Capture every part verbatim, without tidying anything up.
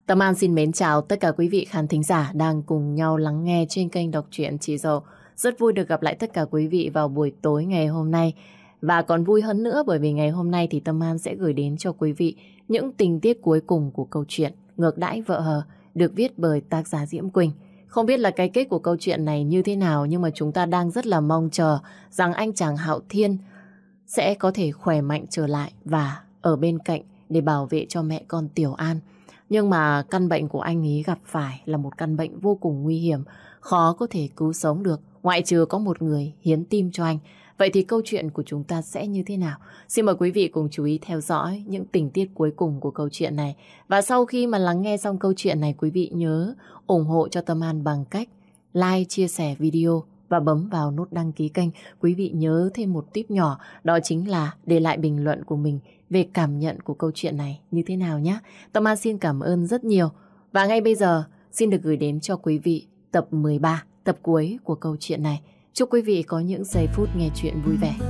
Tâm An xin mến chào tất cả quý vị khán thính giả đang cùng nhau lắng nghe trên kênh đọc truyện Chị Dậu. Rất vui được gặp lại tất cả quý vị vào buổi tối ngày hôm nay. Và còn vui hơn nữa bởi vì ngày hôm nay thì Tâm An sẽ gửi đến cho quý vị những tình tiết cuối cùng của câu chuyện Ngược đãi vợ hờ được viết bởi tác giả Diễm Quỳnh. Không biết là cái kết của câu chuyện này như thế nào, nhưng mà chúng ta đang rất là mong chờ rằng anh chàng Hạo Thiên sẽ có thể khỏe mạnh trở lại và ở bên cạnh để bảo vệ cho mẹ con Tiểu An. Nhưng mà căn bệnh của anh ấy gặp phải là một căn bệnh vô cùng nguy hiểm, khó có thể cứu sống được, ngoại trừ có một người hiến tim cho anh. Vậy thì câu chuyện của chúng ta sẽ như thế nào? Xin mời quý vị cùng chú ý theo dõi những tình tiết cuối cùng của câu chuyện này. Và sau khi mà lắng nghe xong câu chuyện này, quý vị nhớ ủng hộ cho Tâm An bằng cách like, chia sẻ video và bấm vào nút đăng ký kênh. Quý vị nhớ thêm một tip nhỏ, đó chính là để lại bình luận của mình về cảm nhận của câu chuyện này như thế nào nhé. Tâm An xin cảm ơn rất nhiều. Và ngay bây giờ xin được gửi đến cho quý vị tập mười ba, tập cuối của câu chuyện này. Chúc quý vị có những giây phút nghe chuyện vui vẻ.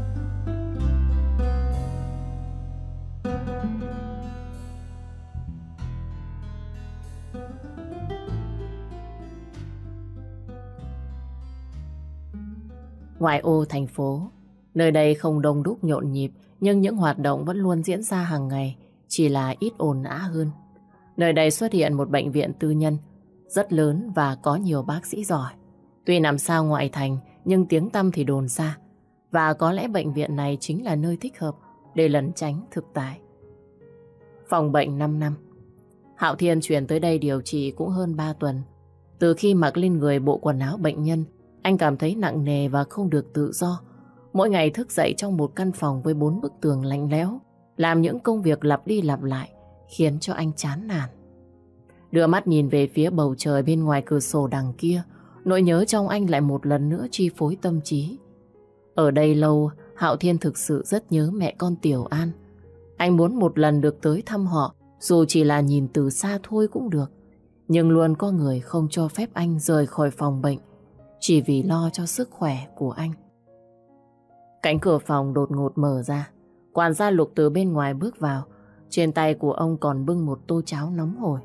Ngoại ô thành phố, nơi đây không đông đúc nhộn nhịp, nhưng những hoạt động vẫn luôn diễn ra hàng ngày, chỉ là ít ồn ào hơn. Nơi đây xuất hiện một bệnh viện tư nhân rất lớn và có nhiều bác sĩ giỏi. Tuy nằm xa ngoại thành, nhưng tiếng tăm thì đồn xa. Và có lẽ bệnh viện này chính là nơi thích hợp để lẩn tránh thực tại. Phòng bệnh năm năm. Hạo Thiên chuyển tới đây điều trị cũng hơn ba tuần. Từ khi mặc lên người bộ quần áo bệnh nhân, anh cảm thấy nặng nề và không được tự do. Mỗi ngày thức dậy trong một căn phòng với bốn bức tường lạnh lẽo, làm những công việc lặp đi lặp lại, khiến cho anh chán nản. Đưa mắt nhìn về phía bầu trời bên ngoài cửa sổ đằng kia, nỗi nhớ trong anh lại một lần nữa chi phối tâm trí. Ở đây lâu, Hạo Thiên thực sự rất nhớ mẹ con Tiểu An. Anh muốn một lần được tới thăm họ, dù chỉ là nhìn từ xa thôi cũng được. Nhưng luôn có người không cho phép anh rời khỏi phòng bệnh, chỉ vì lo cho sức khỏe của anh. Cánh cửa phòng đột ngột mở ra. Quản gia Lục từ bên ngoài bước vào. Trên tay của ông còn bưng một tô cháo nóng hổi.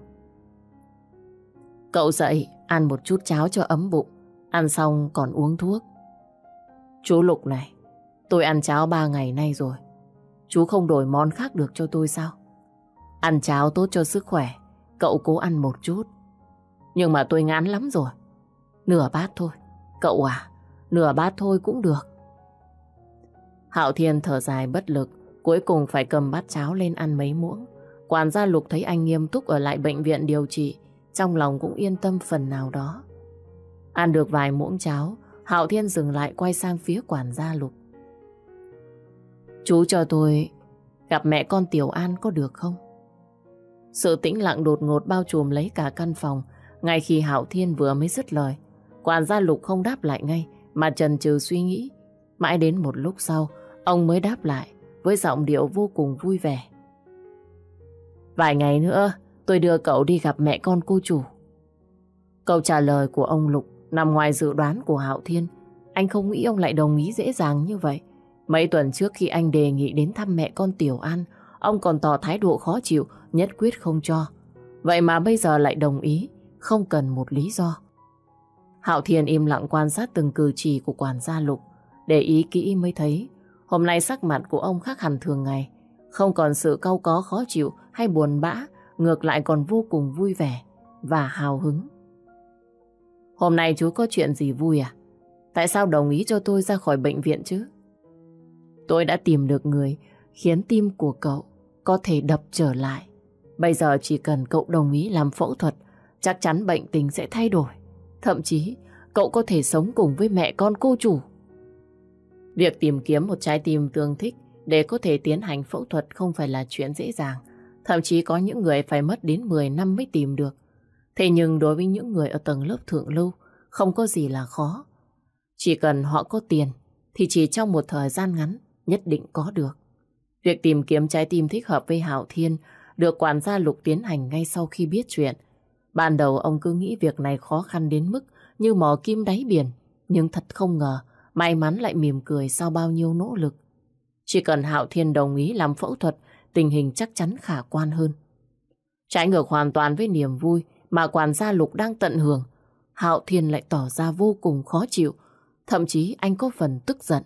Cậu dậy, ăn một chút cháo cho ấm bụng. Ăn xong còn uống thuốc. Chú Lục này, tôi ăn cháo ba ngày nay rồi. Chú không đổi món khác được cho tôi sao? Ăn cháo tốt cho sức khỏe, cậu cố ăn một chút. Nhưng mà tôi ngán lắm rồi. Nửa bát thôi. Cậu à, nửa bát thôi cũng được. Hạo Thiên thở dài bất lực, cuối cùng phải cầm bát cháo lên ăn mấy muỗng. Quản gia Lục thấy anh nghiêm túc ở lại bệnh viện điều trị, trong lòng cũng yên tâm phần nào đó. Ăn được vài muỗng cháo, Hạo Thiên dừng lại quay sang phía quản gia Lục. Chú cho tôi gặp mẹ con Tiểu An có được không? Sự tĩnh lặng đột ngột bao trùm lấy cả căn phòng. Ngay khi Hạo Thiên vừa mới dứt lời, quản gia Lục không đáp lại ngay mà chần chừ suy nghĩ. Mãi đến một lúc sau, ông mới đáp lại với giọng điệu vô cùng vui vẻ. Vài ngày nữa tôi đưa cậu đi gặp mẹ con cô chủ. Câu trả lời của ông Lục nằm ngoài dự đoán của Hạo Thiên. Anh không nghĩ ông lại đồng ý dễ dàng như vậy. Mấy tuần trước khi anh đề nghị đến thăm mẹ con Tiểu An, ông còn tỏ thái độ khó chịu, nhất quyết không cho. Vậy mà bây giờ lại đồng ý, không cần một lý do. Hạo Thiên im lặng quan sát từng cử chỉ của quản gia Lục. Để ý kỹ mới thấy hôm nay sắc mặt của ông khác hẳn thường ngày. Không còn sự cau có khó chịu hay buồn bã, ngược lại còn vô cùng vui vẻ và hào hứng. Hôm nay chú có chuyện gì vui à? Tại sao đồng ý cho tôi ra khỏi bệnh viện chứ? Tôi đã tìm được người khiến tim của cậu có thể đập trở lại. Bây giờ chỉ cần cậu đồng ý làm phẫu thuật, chắc chắn bệnh tình sẽ thay đổi. Thậm chí cậu có thể sống cùng với mẹ con cô chủ. Việc tìm kiếm một trái tim tương thích để có thể tiến hành phẫu thuật không phải là chuyện dễ dàng. Thậm chí có những người phải mất đến mười năm mới tìm được. Thế nhưng đối với những người ở tầng lớp thượng lưu, không có gì là khó. Chỉ cần họ có tiền thì chỉ trong một thời gian ngắn nhất định có được. Việc tìm kiếm trái tim thích hợp với Hạo Thiên được quản gia Lục tiến hành ngay sau khi biết chuyện. Ban đầu ông cứ nghĩ việc này khó khăn đến mức như mò kim đáy biển. Nhưng thật không ngờ, may mắn lại mỉm cười sau bao nhiêu nỗ lực. Chỉ cần Hạo Thiên đồng ý làm phẫu thuật, tình hình chắc chắn khả quan hơn. Trái ngược hoàn toàn với niềm vui mà quản gia Lục đang tận hưởng, Hạo Thiên lại tỏ ra vô cùng khó chịu, thậm chí anh có phần tức giận.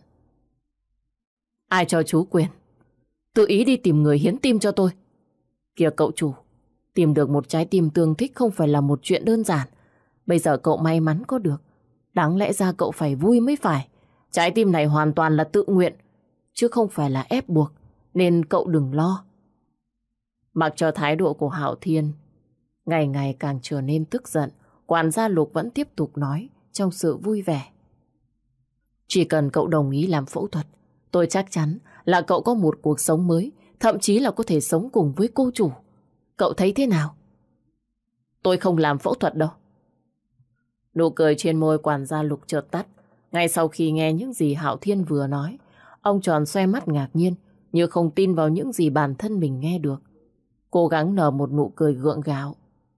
Ai cho chú quyền tự ý đi tìm người hiến tim cho tôi? Kìa cậu chủ, tìm được một trái tim tương thích không phải là một chuyện đơn giản. Bây giờ cậu may mắn có được, đáng lẽ ra cậu phải vui mới phải. Trái tim này hoàn toàn là tự nguyện, chứ không phải là ép buộc, nên cậu đừng lo. Mặc cho thái độ của Hạo Thiên ngày ngày càng trở nên tức giận, quản gia Lục vẫn tiếp tục nói trong sự vui vẻ. Chỉ cần cậu đồng ý làm phẫu thuật, tôi chắc chắn là cậu có một cuộc sống mới, thậm chí là có thể sống cùng với cô chủ. Cậu thấy thế nào? Tôi không làm phẫu thuật đâu. Nụ cười trên môi quản gia Lục chợt tắt. Ngay sau khi nghe những gì Hạo Thiên vừa nói, ông tròn xoe mắt ngạc nhiên, như không tin vào những gì bản thân mình nghe được. Cố gắng nở một nụ cười gượng gạo.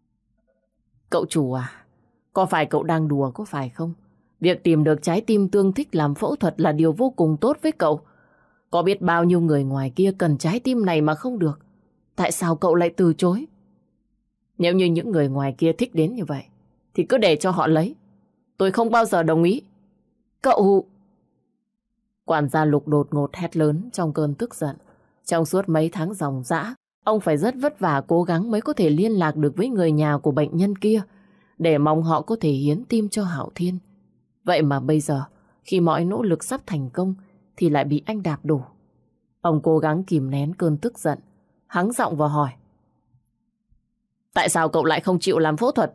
Cậu chủ à, có phải cậu đang đùa có phải không? Việc tìm được trái tim tương thích làm phẫu thuật là điều vô cùng tốt với cậu. Có biết bao nhiêu người ngoài kia cần trái tim này mà không được. Tại sao cậu lại từ chối? Nếu như những người ngoài kia thích đến như vậy, thì cứ để cho họ lấy. Tôi không bao giờ đồng ý. Cậu... Quản gia Lục đột ngột hét lớn trong cơn tức giận. Trong suốt mấy tháng ròng rã, ông phải rất vất vả cố gắng mới có thể liên lạc được với người nhà của bệnh nhân kia, để mong họ có thể hiến tim cho Hạo Thiên. Vậy mà bây giờ, khi mọi nỗ lực sắp thành công, thì lại bị anh đạp đổ. Ông cố gắng kìm nén cơn tức giận, hắng giọng và hỏi. Tại sao cậu lại không chịu làm phẫu thuật?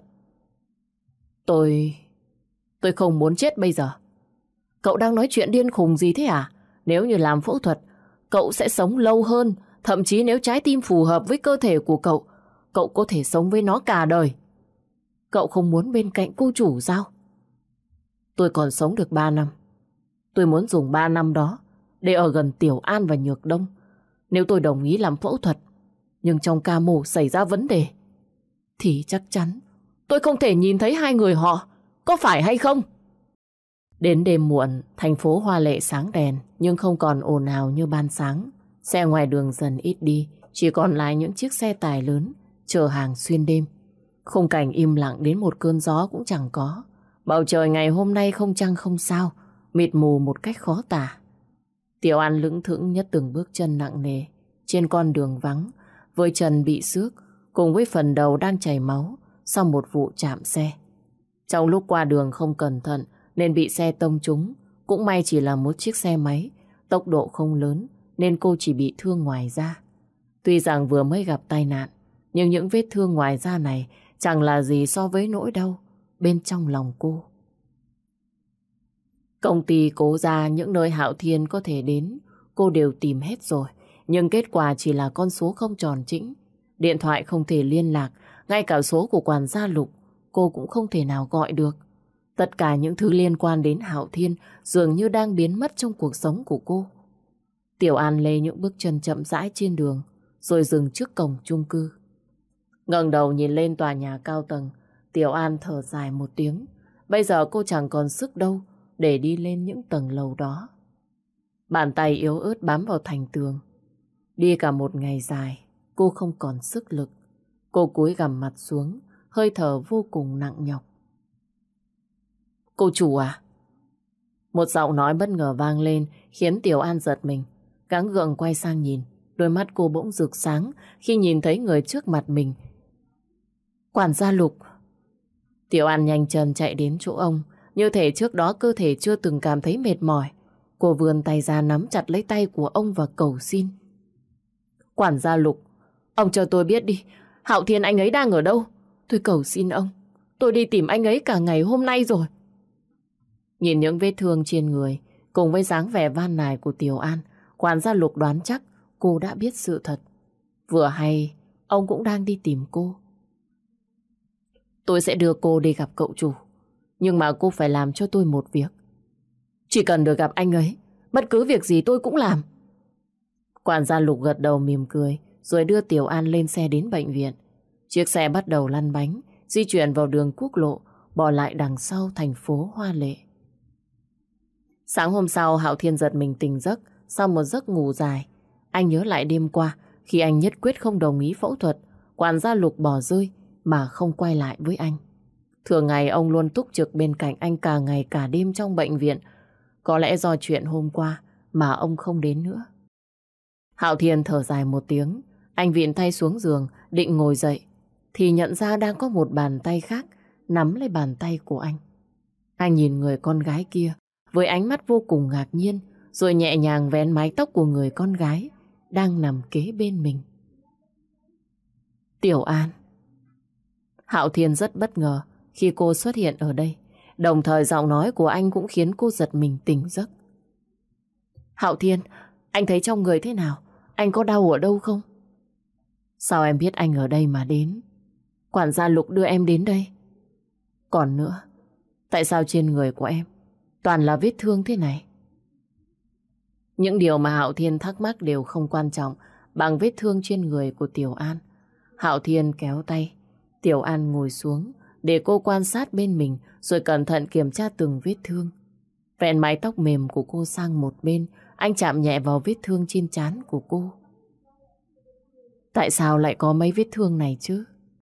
Tôi... Tôi không muốn chết bây giờ. Cậu đang nói chuyện điên khùng gì thế à? Nếu như làm phẫu thuật, cậu sẽ sống lâu hơn. Thậm chí nếu trái tim phù hợp với cơ thể của cậu, cậu có thể sống với nó cả đời. Cậu không muốn bên cạnh cô chủ sao? Tôi còn sống được ba năm. Tôi muốn dùng ba năm đó để ở gần Tiểu An và Nhược Đông. Nếu tôi đồng ý làm phẫu thuật, nhưng trong ca mổ xảy ra vấn đề, thì chắc chắn tôi không thể nhìn thấy hai người họ. Có phải hay không? Đến đêm muộn, thành phố hoa lệ sáng đèn, nhưng không còn ồn ào như ban sáng. Xe ngoài đường dần ít đi, chỉ còn lại những chiếc xe tải lớn chở hàng xuyên đêm. Khung cảnh im lặng đến một cơn gió cũng chẳng có. Bầu trời ngày hôm nay không trăng không sao, mịt mù một cách khó tả. Tiểu An lững thững nhất từng bước chân nặng nề trên con đường vắng, với chân bị xước cùng với phần đầu đang chảy máu sau một vụ chạm xe. Trong lúc qua đường không cẩn thận nên bị xe tông trúng. Cũng may chỉ là một chiếc xe máy, tốc độ không lớn nên cô chỉ bị thương ngoài da. Tuy rằng vừa mới gặp tai nạn, nhưng những vết thương ngoài da này chẳng là gì so với nỗi đau bên trong lòng cô. Công ty Cố Gia, những nơi Hạo Thiên có thể đến, cô đều tìm hết rồi. Nhưng kết quả chỉ là con số không tròn chỉnh. Điện thoại không thể liên lạc, ngay cả số của quản gia Lục cô cũng không thể nào gọi được. Tất cả những thứ liên quan đến Hạo Thiên dường như đang biến mất trong cuộc sống của cô. Tiểu An lê những bước chân chậm rãi trên đường, rồi dừng trước cổng chung cư. Ngẩng đầu nhìn lên tòa nhà cao tầng, Tiểu An thở dài một tiếng. Bây giờ cô chẳng còn sức đâu để đi lên những tầng lầu đó. Bàn tay yếu ớt bám vào thành tường. Đi cả một ngày dài, cô không còn sức lực. Cô cúi gằm mặt xuống, hơi thở vô cùng nặng nhọc. Cô chủ à? Một giọng nói bất ngờ vang lên khiến Tiểu An giật mình. Gắng gượng quay sang nhìn, đôi mắt cô bỗng rực sáng khi nhìn thấy người trước mặt mình. Quản gia Lục. Tiểu An nhanh chân chạy đến chỗ ông, như thể trước đó cơ thể chưa từng cảm thấy mệt mỏi. Cô vươn tay ra nắm chặt lấy tay của ông và cầu xin. Quản gia Lục, ông cho tôi biết đi, Hạo Thiên anh ấy đang ở đâu? Tôi cầu xin ông, tôi đi tìm anh ấy cả ngày hôm nay rồi. Nhìn những vết thương trên người, cùng với dáng vẻ van nài của Tiểu An, quản gia Lục đoán chắc cô đã biết sự thật. Vừa hay, ông cũng đang đi tìm cô. Tôi sẽ đưa cô đi gặp cậu chủ, nhưng mà cô phải làm cho tôi một việc. Chỉ cần được gặp anh ấy, bất cứ việc gì tôi cũng làm. Quản gia Lục gật đầu mỉm cười, rồi đưa Tiểu An lên xe đến bệnh viện. Chiếc xe bắt đầu lăn bánh, di chuyển vào đường quốc lộ, bỏ lại đằng sau thành phố hoa lệ. Sáng hôm sau, Hạo Thiên giật mình tỉnh giấc sau một giấc ngủ dài. Anh nhớ lại đêm qua, khi anh nhất quyết không đồng ý phẫu thuật, quản gia Lục bỏ rơi mà không quay lại với anh. Thường ngày ông luôn túc trực bên cạnh anh cả ngày cả đêm trong bệnh viện. Có lẽ do chuyện hôm qua mà ông không đến nữa. Hạo Thiên thở dài một tiếng. Anh vịn tay xuống giường định ngồi dậy thì nhận ra đang có một bàn tay khác nắm lấy bàn tay của anh. Anh nhìn người con gái kia với ánh mắt vô cùng ngạc nhiên, rồi nhẹ nhàng vén mái tóc của người con gái đang nằm kế bên mình. Tiểu An. Hạo Thiên rất bất ngờ khi cô xuất hiện ở đây. Đồng thời giọng nói của anh cũng khiến cô giật mình tỉnh giấc. Hạo Thiên, anh thấy trong người thế nào? Anh có đau ở đâu không? Sao em biết anh ở đây mà đến? Quản gia Lục đưa em đến đây. Còn nữa, tại sao trên người của em toàn là vết thương thế này? Những điều mà Hạo Thiên thắc mắc đều không quan trọng bằng vết thương trên người của Tiểu An. Hạo Thiên kéo tay Tiểu An ngồi xuống để cô quan sát bên mình, rồi cẩn thận kiểm tra từng vết thương. Vẹn mái tóc mềm của cô sang một bên, anh chạm nhẹ vào vết thương trên trán của cô. Tại sao lại có mấy vết thương này chứ?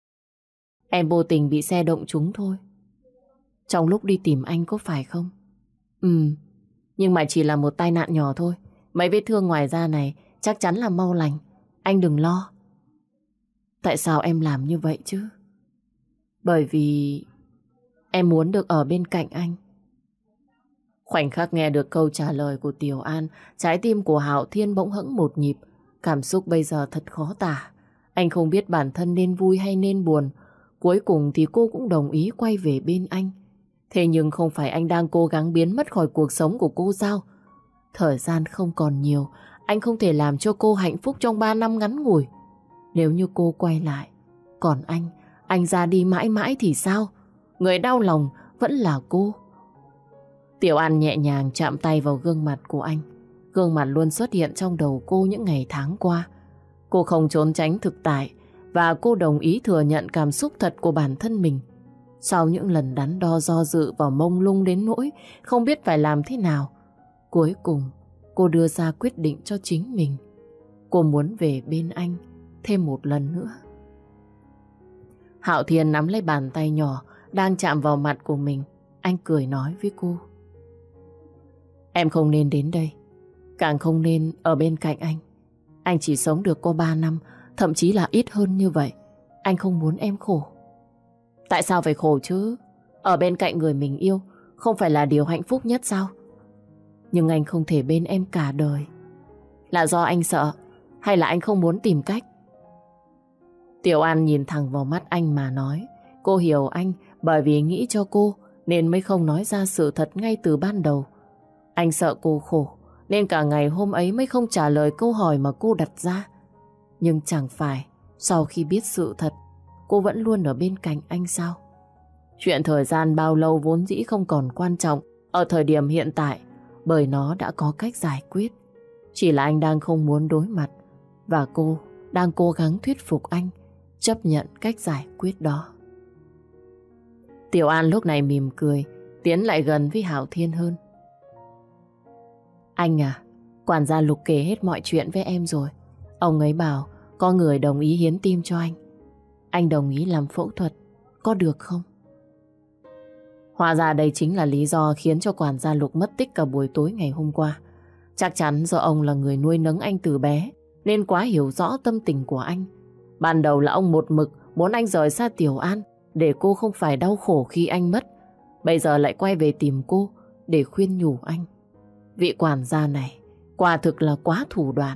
Em vô tình bị xe động trúng thôi. Trong lúc đi tìm anh có phải không? Ừ, nhưng mà chỉ là một tai nạn nhỏ thôi. Mấy vết thương ngoài da này chắc chắn là mau lành. Anh đừng lo. Tại sao em làm như vậy chứ? Bởi vì em muốn được ở bên cạnh anh. Khoảnh khắc nghe được câu trả lời của Tiểu An, trái tim của Hạo Thiên bỗng hững một nhịp. Cảm xúc bây giờ thật khó tả. Anh không biết bản thân nên vui hay nên buồn. Cuối cùng thì cô cũng đồng ý quay về bên anh. Thế nhưng không phải anh đang cố gắng biến mất khỏi cuộc sống của cô sao? Thời gian không còn nhiều, anh không thể làm cho cô hạnh phúc trong ba năm ngắn ngủi. Nếu như cô quay lại, còn anh, anh ra đi mãi mãi thì sao? Người đau lòng vẫn là cô. Tiểu An nhẹ nhàng chạm tay vào gương mặt của anh. Gương mặt luôn xuất hiện trong đầu cô những ngày tháng qua. Cô không trốn tránh thực tại và cô đồng ý thừa nhận cảm xúc thật của bản thân mình. Sau những lần đắn đo do dự và mông lung đến nỗi không biết phải làm thế nào, cuối cùng cô đưa ra quyết định cho chính mình. Cô muốn về bên anh thêm một lần nữa. Hạo Thiên nắm lấy bàn tay nhỏ đang chạm vào mặt của mình. Anh cười nói với cô. Em không nên đến đây, càng không nên ở bên cạnh anh. Anh chỉ sống được có ba năm, thậm chí là ít hơn như vậy. Anh không muốn em khổ. Tại sao phải khổ chứ? Ở bên cạnh người mình yêu không phải là điều hạnh phúc nhất sao? Nhưng anh không thể bên em cả đời. Là do anh sợ hay là anh không muốn tìm cách? Tiểu An nhìn thẳng vào mắt anh mà nói. Cô hiểu anh bởi vì nghĩ cho cô nên mới không nói ra sự thật ngay từ ban đầu. Anh sợ cô khổ nên cả ngày hôm ấy mới không trả lời câu hỏi mà cô đặt ra. Nhưng chẳng phải sau khi biết sự thật cô vẫn luôn ở bên cạnh anh sao? Chuyện thời gian bao lâu vốn dĩ không còn quan trọng ở thời điểm hiện tại, bởi nó đã có cách giải quyết. Chỉ là anh đang không muốn đối mặt và cô đang cố gắng thuyết phục anh chấp nhận cách giải quyết đó. Tiểu An lúc này mỉm cười, tiến lại gần với Hạo Thiên hơn. Anh à, quản gia Lục kể hết mọi chuyện với em rồi. Ông ấy bảo có người đồng ý hiến tim cho anh. Anh đồng ý làm phẫu thuật, có được không? Hóa ra đây chính là lý do khiến cho quản gia Lục mất tích cả buổi tối ngày hôm qua. Chắc chắn do ông là người nuôi nấng anh từ bé nên quá hiểu rõ tâm tình của anh. Ban đầu là ông một mực muốn anh rời xa Tiểu An để cô không phải đau khổ khi anh mất. Bây giờ lại quay về tìm cô để khuyên nhủ anh. Vị quản gia này quả thực là quá thủ đoạn.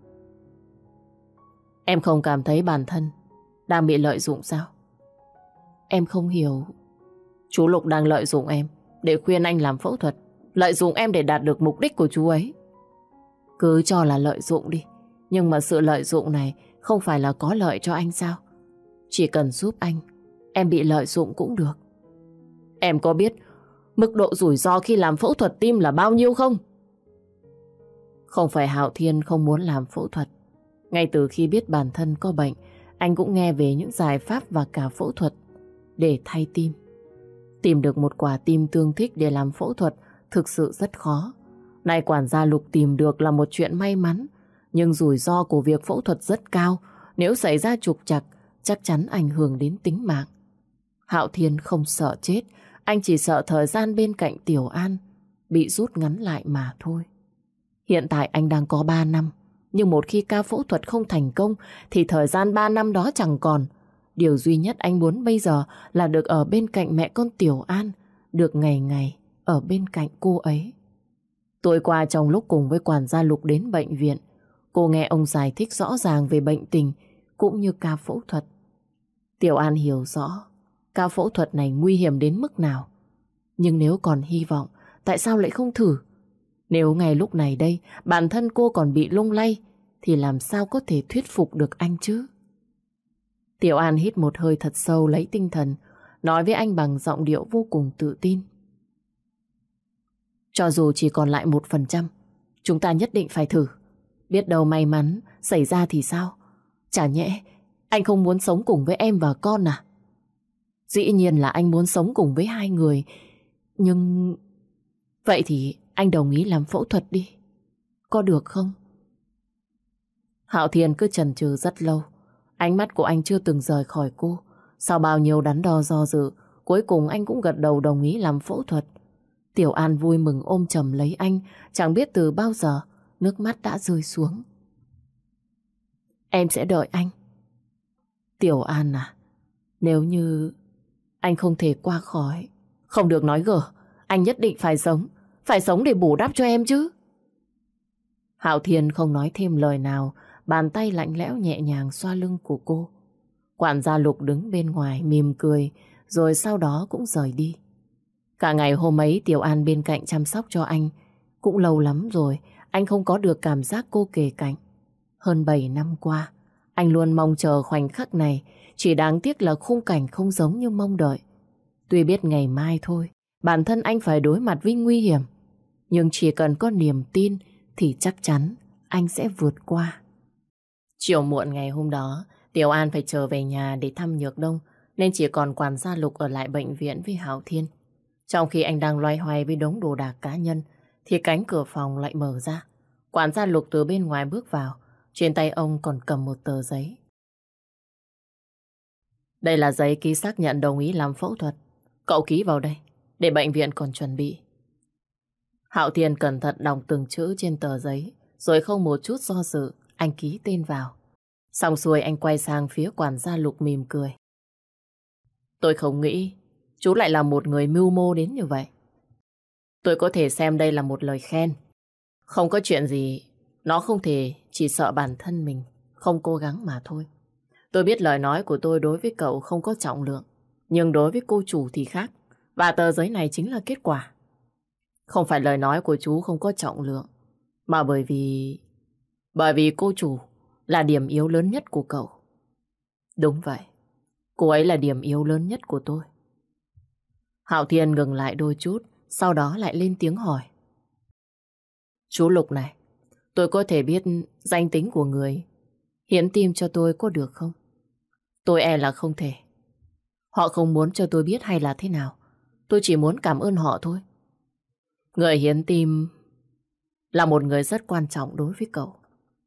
Em không cảm thấy bản thân đang bị lợi dụng sao? Em không hiểu. Chú Lục đang lợi dụng em để khuyên anh làm phẫu thuật, lợi dụng em để đạt được mục đích của chú ấy. Cứ cho là lợi dụng đi, nhưng mà sự lợi dụng này không phải là có lợi cho anh sao? Chỉ cần giúp anh, em bị lợi dụng cũng được. Em có biết mức độ rủi ro khi làm phẫu thuật tim là bao nhiêu không? Không phải Hạo Thiên không muốn làm phẫu thuật. Ngay từ khi biết bản thân có bệnh, anh cũng nghe về những giải pháp và cả phẫu thuật để thay tim. Tìm được một quả tim tương thích để làm phẫu thuật thực sự rất khó. Nay quản gia Lục tìm được là một chuyện may mắn, nhưng rủi ro của việc phẫu thuật rất cao. Nếu xảy ra trục trặc chắc chắn ảnh hưởng đến tính mạng. Hạo Thiên không sợ chết, anh chỉ sợ thời gian bên cạnh Tiểu An bị rút ngắn lại mà thôi. Hiện tại anh đang có ba năm, nhưng một khi ca phẫu thuật không thành công thì thời gian ba năm đó chẳng còn. Điều duy nhất anh muốn bây giờ là được ở bên cạnh mẹ con Tiểu An, được ngày ngày ở bên cạnh cô ấy. Tối qua trong lúc cùng với quản gia Lục đến bệnh viện, cô nghe ông giải thích rõ ràng về bệnh tình cũng như ca phẫu thuật. Tiểu An hiểu rõ ca phẫu thuật này nguy hiểm đến mức nào. Nhưng nếu còn hy vọng, tại sao lại không thử? Nếu ngay lúc này đây bản thân cô còn bị lung lay thì làm sao có thể thuyết phục được anh chứ? Tiểu An hít một hơi thật sâu lấy tinh thần, nói với anh bằng giọng điệu vô cùng tự tin. Cho dù chỉ còn lại một phần trăm, chúng ta nhất định phải thử. Biết đâu may mắn xảy ra thì sao? Chả nhẽ anh không muốn sống cùng với em và con à? Dĩ nhiên là anh muốn sống cùng với hai người. Nhưng... Vậy thì anh đồng ý làm phẫu thuật đi. Có được không? Hạo Thiên cứ chần chừ rất lâu. Ánh mắt của anh chưa từng rời khỏi cô. Sau bao nhiêu đắn đo do dự, cuối cùng anh cũng gật đầu đồng ý làm phẫu thuật. Tiểu An vui mừng ôm chầm lấy anh. Chẳng biết từ bao giờ nước mắt đã rơi xuống. Em sẽ đợi anh. Tiểu An à, nếu như anh không thể qua khỏi... Không được nói gở, anh nhất định phải sống. Phải sống để bù đắp cho em chứ. Hạo Thiên không nói thêm lời nào, bàn tay lạnh lẽo nhẹ nhàng xoa lưng của cô. Quản gia Lục đứng bên ngoài mỉm cười, rồi sau đó cũng rời đi. Cả ngày hôm ấy Tiểu An bên cạnh chăm sóc cho anh. Cũng lâu lắm rồi anh không có được cảm giác cô kề cạnh. Hơn bảy năm qua anh luôn mong chờ khoảnh khắc này. Chỉ đáng tiếc là khung cảnh không giống như mong đợi. Tuy biết ngày mai thôi bản thân anh phải đối mặt với nguy hiểm, nhưng chỉ cần có niềm tin thì chắc chắn anh sẽ vượt qua. Chiều muộn ngày hôm đó Tiểu An phải trở về nhà để thăm Nhược Đông, nên chỉ còn quản gia Lục ở lại bệnh viện với Hạo Thiên. Trong khi anh đang loay hoay với đống đồ đạc cá nhân thì cánh cửa phòng lại mở ra. Quản gia Lục từ bên ngoài bước vào. Trên tay ông còn cầm một tờ giấy. Đây là giấy ký xác nhận đồng ý làm phẫu thuật. Cậu ký vào đây, để bệnh viện còn chuẩn bị. Hạo Thiên cẩn thận đọc từng chữ trên tờ giấy, rồi không một chút do dự, anh ký tên vào. Xong xuôi anh quay sang phía quản gia Lục mỉm cười. Tôi không nghĩ chú lại là một người mưu mô đến như vậy. Tôi có thể xem đây là một lời khen. Không có chuyện gì, nó không thể chỉ sợ bản thân mình không cố gắng mà thôi. Tôi biết lời nói của tôi đối với cậu không có trọng lượng, nhưng đối với cô chủ thì khác. Và tờ giấy này chính là kết quả. Không phải lời nói của chú không có trọng lượng, mà bởi vì... Bởi vì cô chủ là điểm yếu lớn nhất của cậu. Đúng vậy, cô ấy là điểm yếu lớn nhất của tôi. Hạo Thiên ngừng lại đôi chút, sau đó lại lên tiếng hỏi. Chú Lục này, tôi có thể biết danh tính của người hiến tim cho tôi có được không? Tôi e là không thể. Họ không muốn cho tôi biết hay là thế nào. Tôi chỉ muốn cảm ơn họ thôi. Người hiến tim là một người rất quan trọng đối với cậu.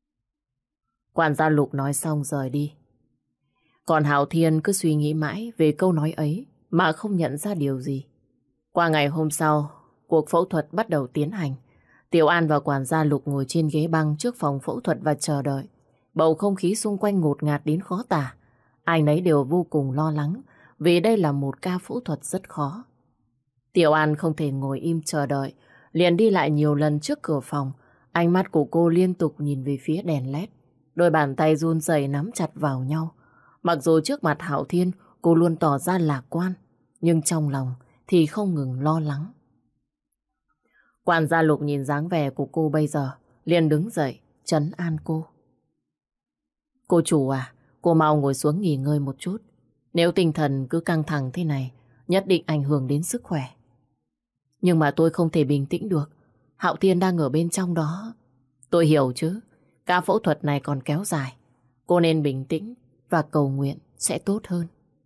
Quản gia Lục nói xong rời đi. Còn Hạo Thiên cứ suy nghĩ mãi về câu nói ấy mà không nhận ra điều gì. Qua ngày hôm sau, cuộc phẫu thuật bắt đầu tiến hành. Tiểu An và quản gia Lục ngồi trên ghế băng trước phòng phẫu thuật và chờ đợi. Bầu không khí xung quanh ngột ngạt đến khó tả. Ai nấy đều vô cùng lo lắng vì đây là một ca phẫu thuật rất khó. Tiểu An không thể ngồi im chờ đợi, liền đi lại nhiều lần trước cửa phòng. Ánh mắt của cô liên tục nhìn về phía đèn led. Đôi bàn tay run rẩy nắm chặt vào nhau. Mặc dù trước mặt Hạo Thiên cô luôn tỏ ra lạc quan, nhưng trong lòng thì không ngừng lo lắng. Quản gia Lục nhìn dáng vẻ của cô bây giờ, liền đứng dậy, trấn an cô. Cô chủ à, cô mau ngồi xuống nghỉ ngơi một chút. Nếu tinh thần cứ căng thẳng thế này, nhất định ảnh hưởng đến sức khỏe. Nhưng mà tôi không thể bình tĩnh được. Hạo Thiên đang ở bên trong đó. Tôi hiểu chứ, ca phẫu thuật này còn kéo dài. Cô nên bình tĩnh và cầu nguyện sẽ tốt hơn.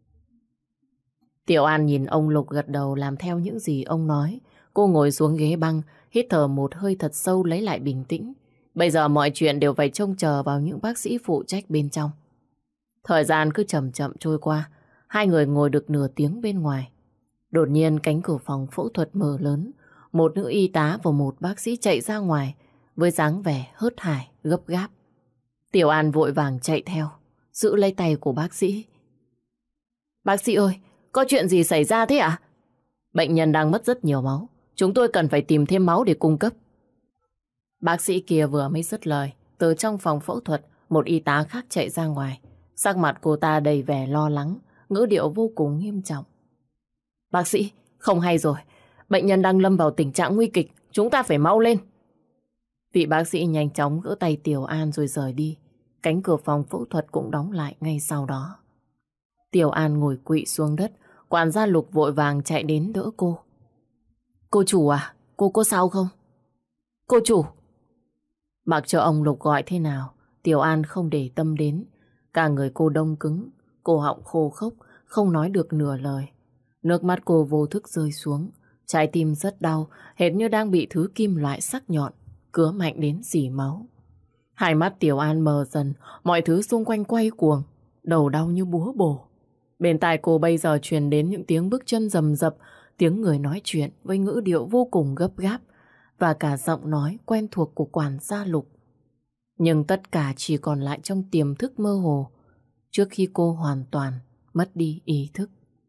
Tiểu An nhìn ông Lục gật đầu làm theo những gì ông nói. Cô ngồi xuống ghế băng, hít thở một hơi thật sâu lấy lại bình tĩnh. Bây giờ mọi chuyện đều phải trông chờ vào những bác sĩ phụ trách bên trong. Thời gian cứ chậm chậm trôi qua. Hai người ngồi được nửa tiếng bên ngoài. Đột nhiên cánh cửa phòng phẫu thuật mở lớn. Một nữ y tá và một bác sĩ chạy ra ngoài với dáng vẻ hớt hải, gấp gáp. Tiểu An vội vàng chạy theo, giữ lấy tay của bác sĩ. Bác sĩ ơi, có chuyện gì xảy ra thế ạ? Bệnh nhân đang mất rất nhiều máu. Chúng tôi cần phải tìm thêm máu để cung cấp. Bác sĩ kia vừa mới dứt lời, từ trong phòng phẫu thuật, một y tá khác chạy ra ngoài. Sắc mặt cô ta đầy vẻ lo lắng, ngữ điệu vô cùng nghiêm trọng. Bác sĩ, không hay rồi. Bệnh nhân đang lâm vào tình trạng nguy kịch. Chúng ta phải mau lên. Vị bác sĩ nhanh chóng gỡ tay Tiểu An rồi rời đi. Cánh cửa phòng phẫu thuật cũng đóng lại ngay sau đó. Tiểu An ngồi quỵ xuống đất. Quản gia Lục vội vàng chạy đến đỡ cô. Cô chủ à, cô có sao không? Cô chủ. Mặc cho ông Lục gọi thế nào, Tiểu An không để tâm đến. Cả người cô đông cứng, cổ họng khô khốc, không nói được nửa lời. Nước mắt cô vô thức rơi xuống. Trái tim rất đau, hệt như đang bị thứ kim loại sắc nhọn cứa mạnh đến rỉ máu. Hai mắt Tiểu An mờ dần, mọi thứ xung quanh quay cuồng, đầu đau như búa bổ. Bên tai cô bây giờ truyền đến những tiếng bước chân rầm rập, tiếng người nói chuyện với ngữ điệu vô cùng gấp gáp và cả giọng nói quen thuộc của quản gia Lục. Nhưng tất cả chỉ còn lại trong tiềm thức mơ hồ trước khi cô hoàn toàn mất đi ý thức.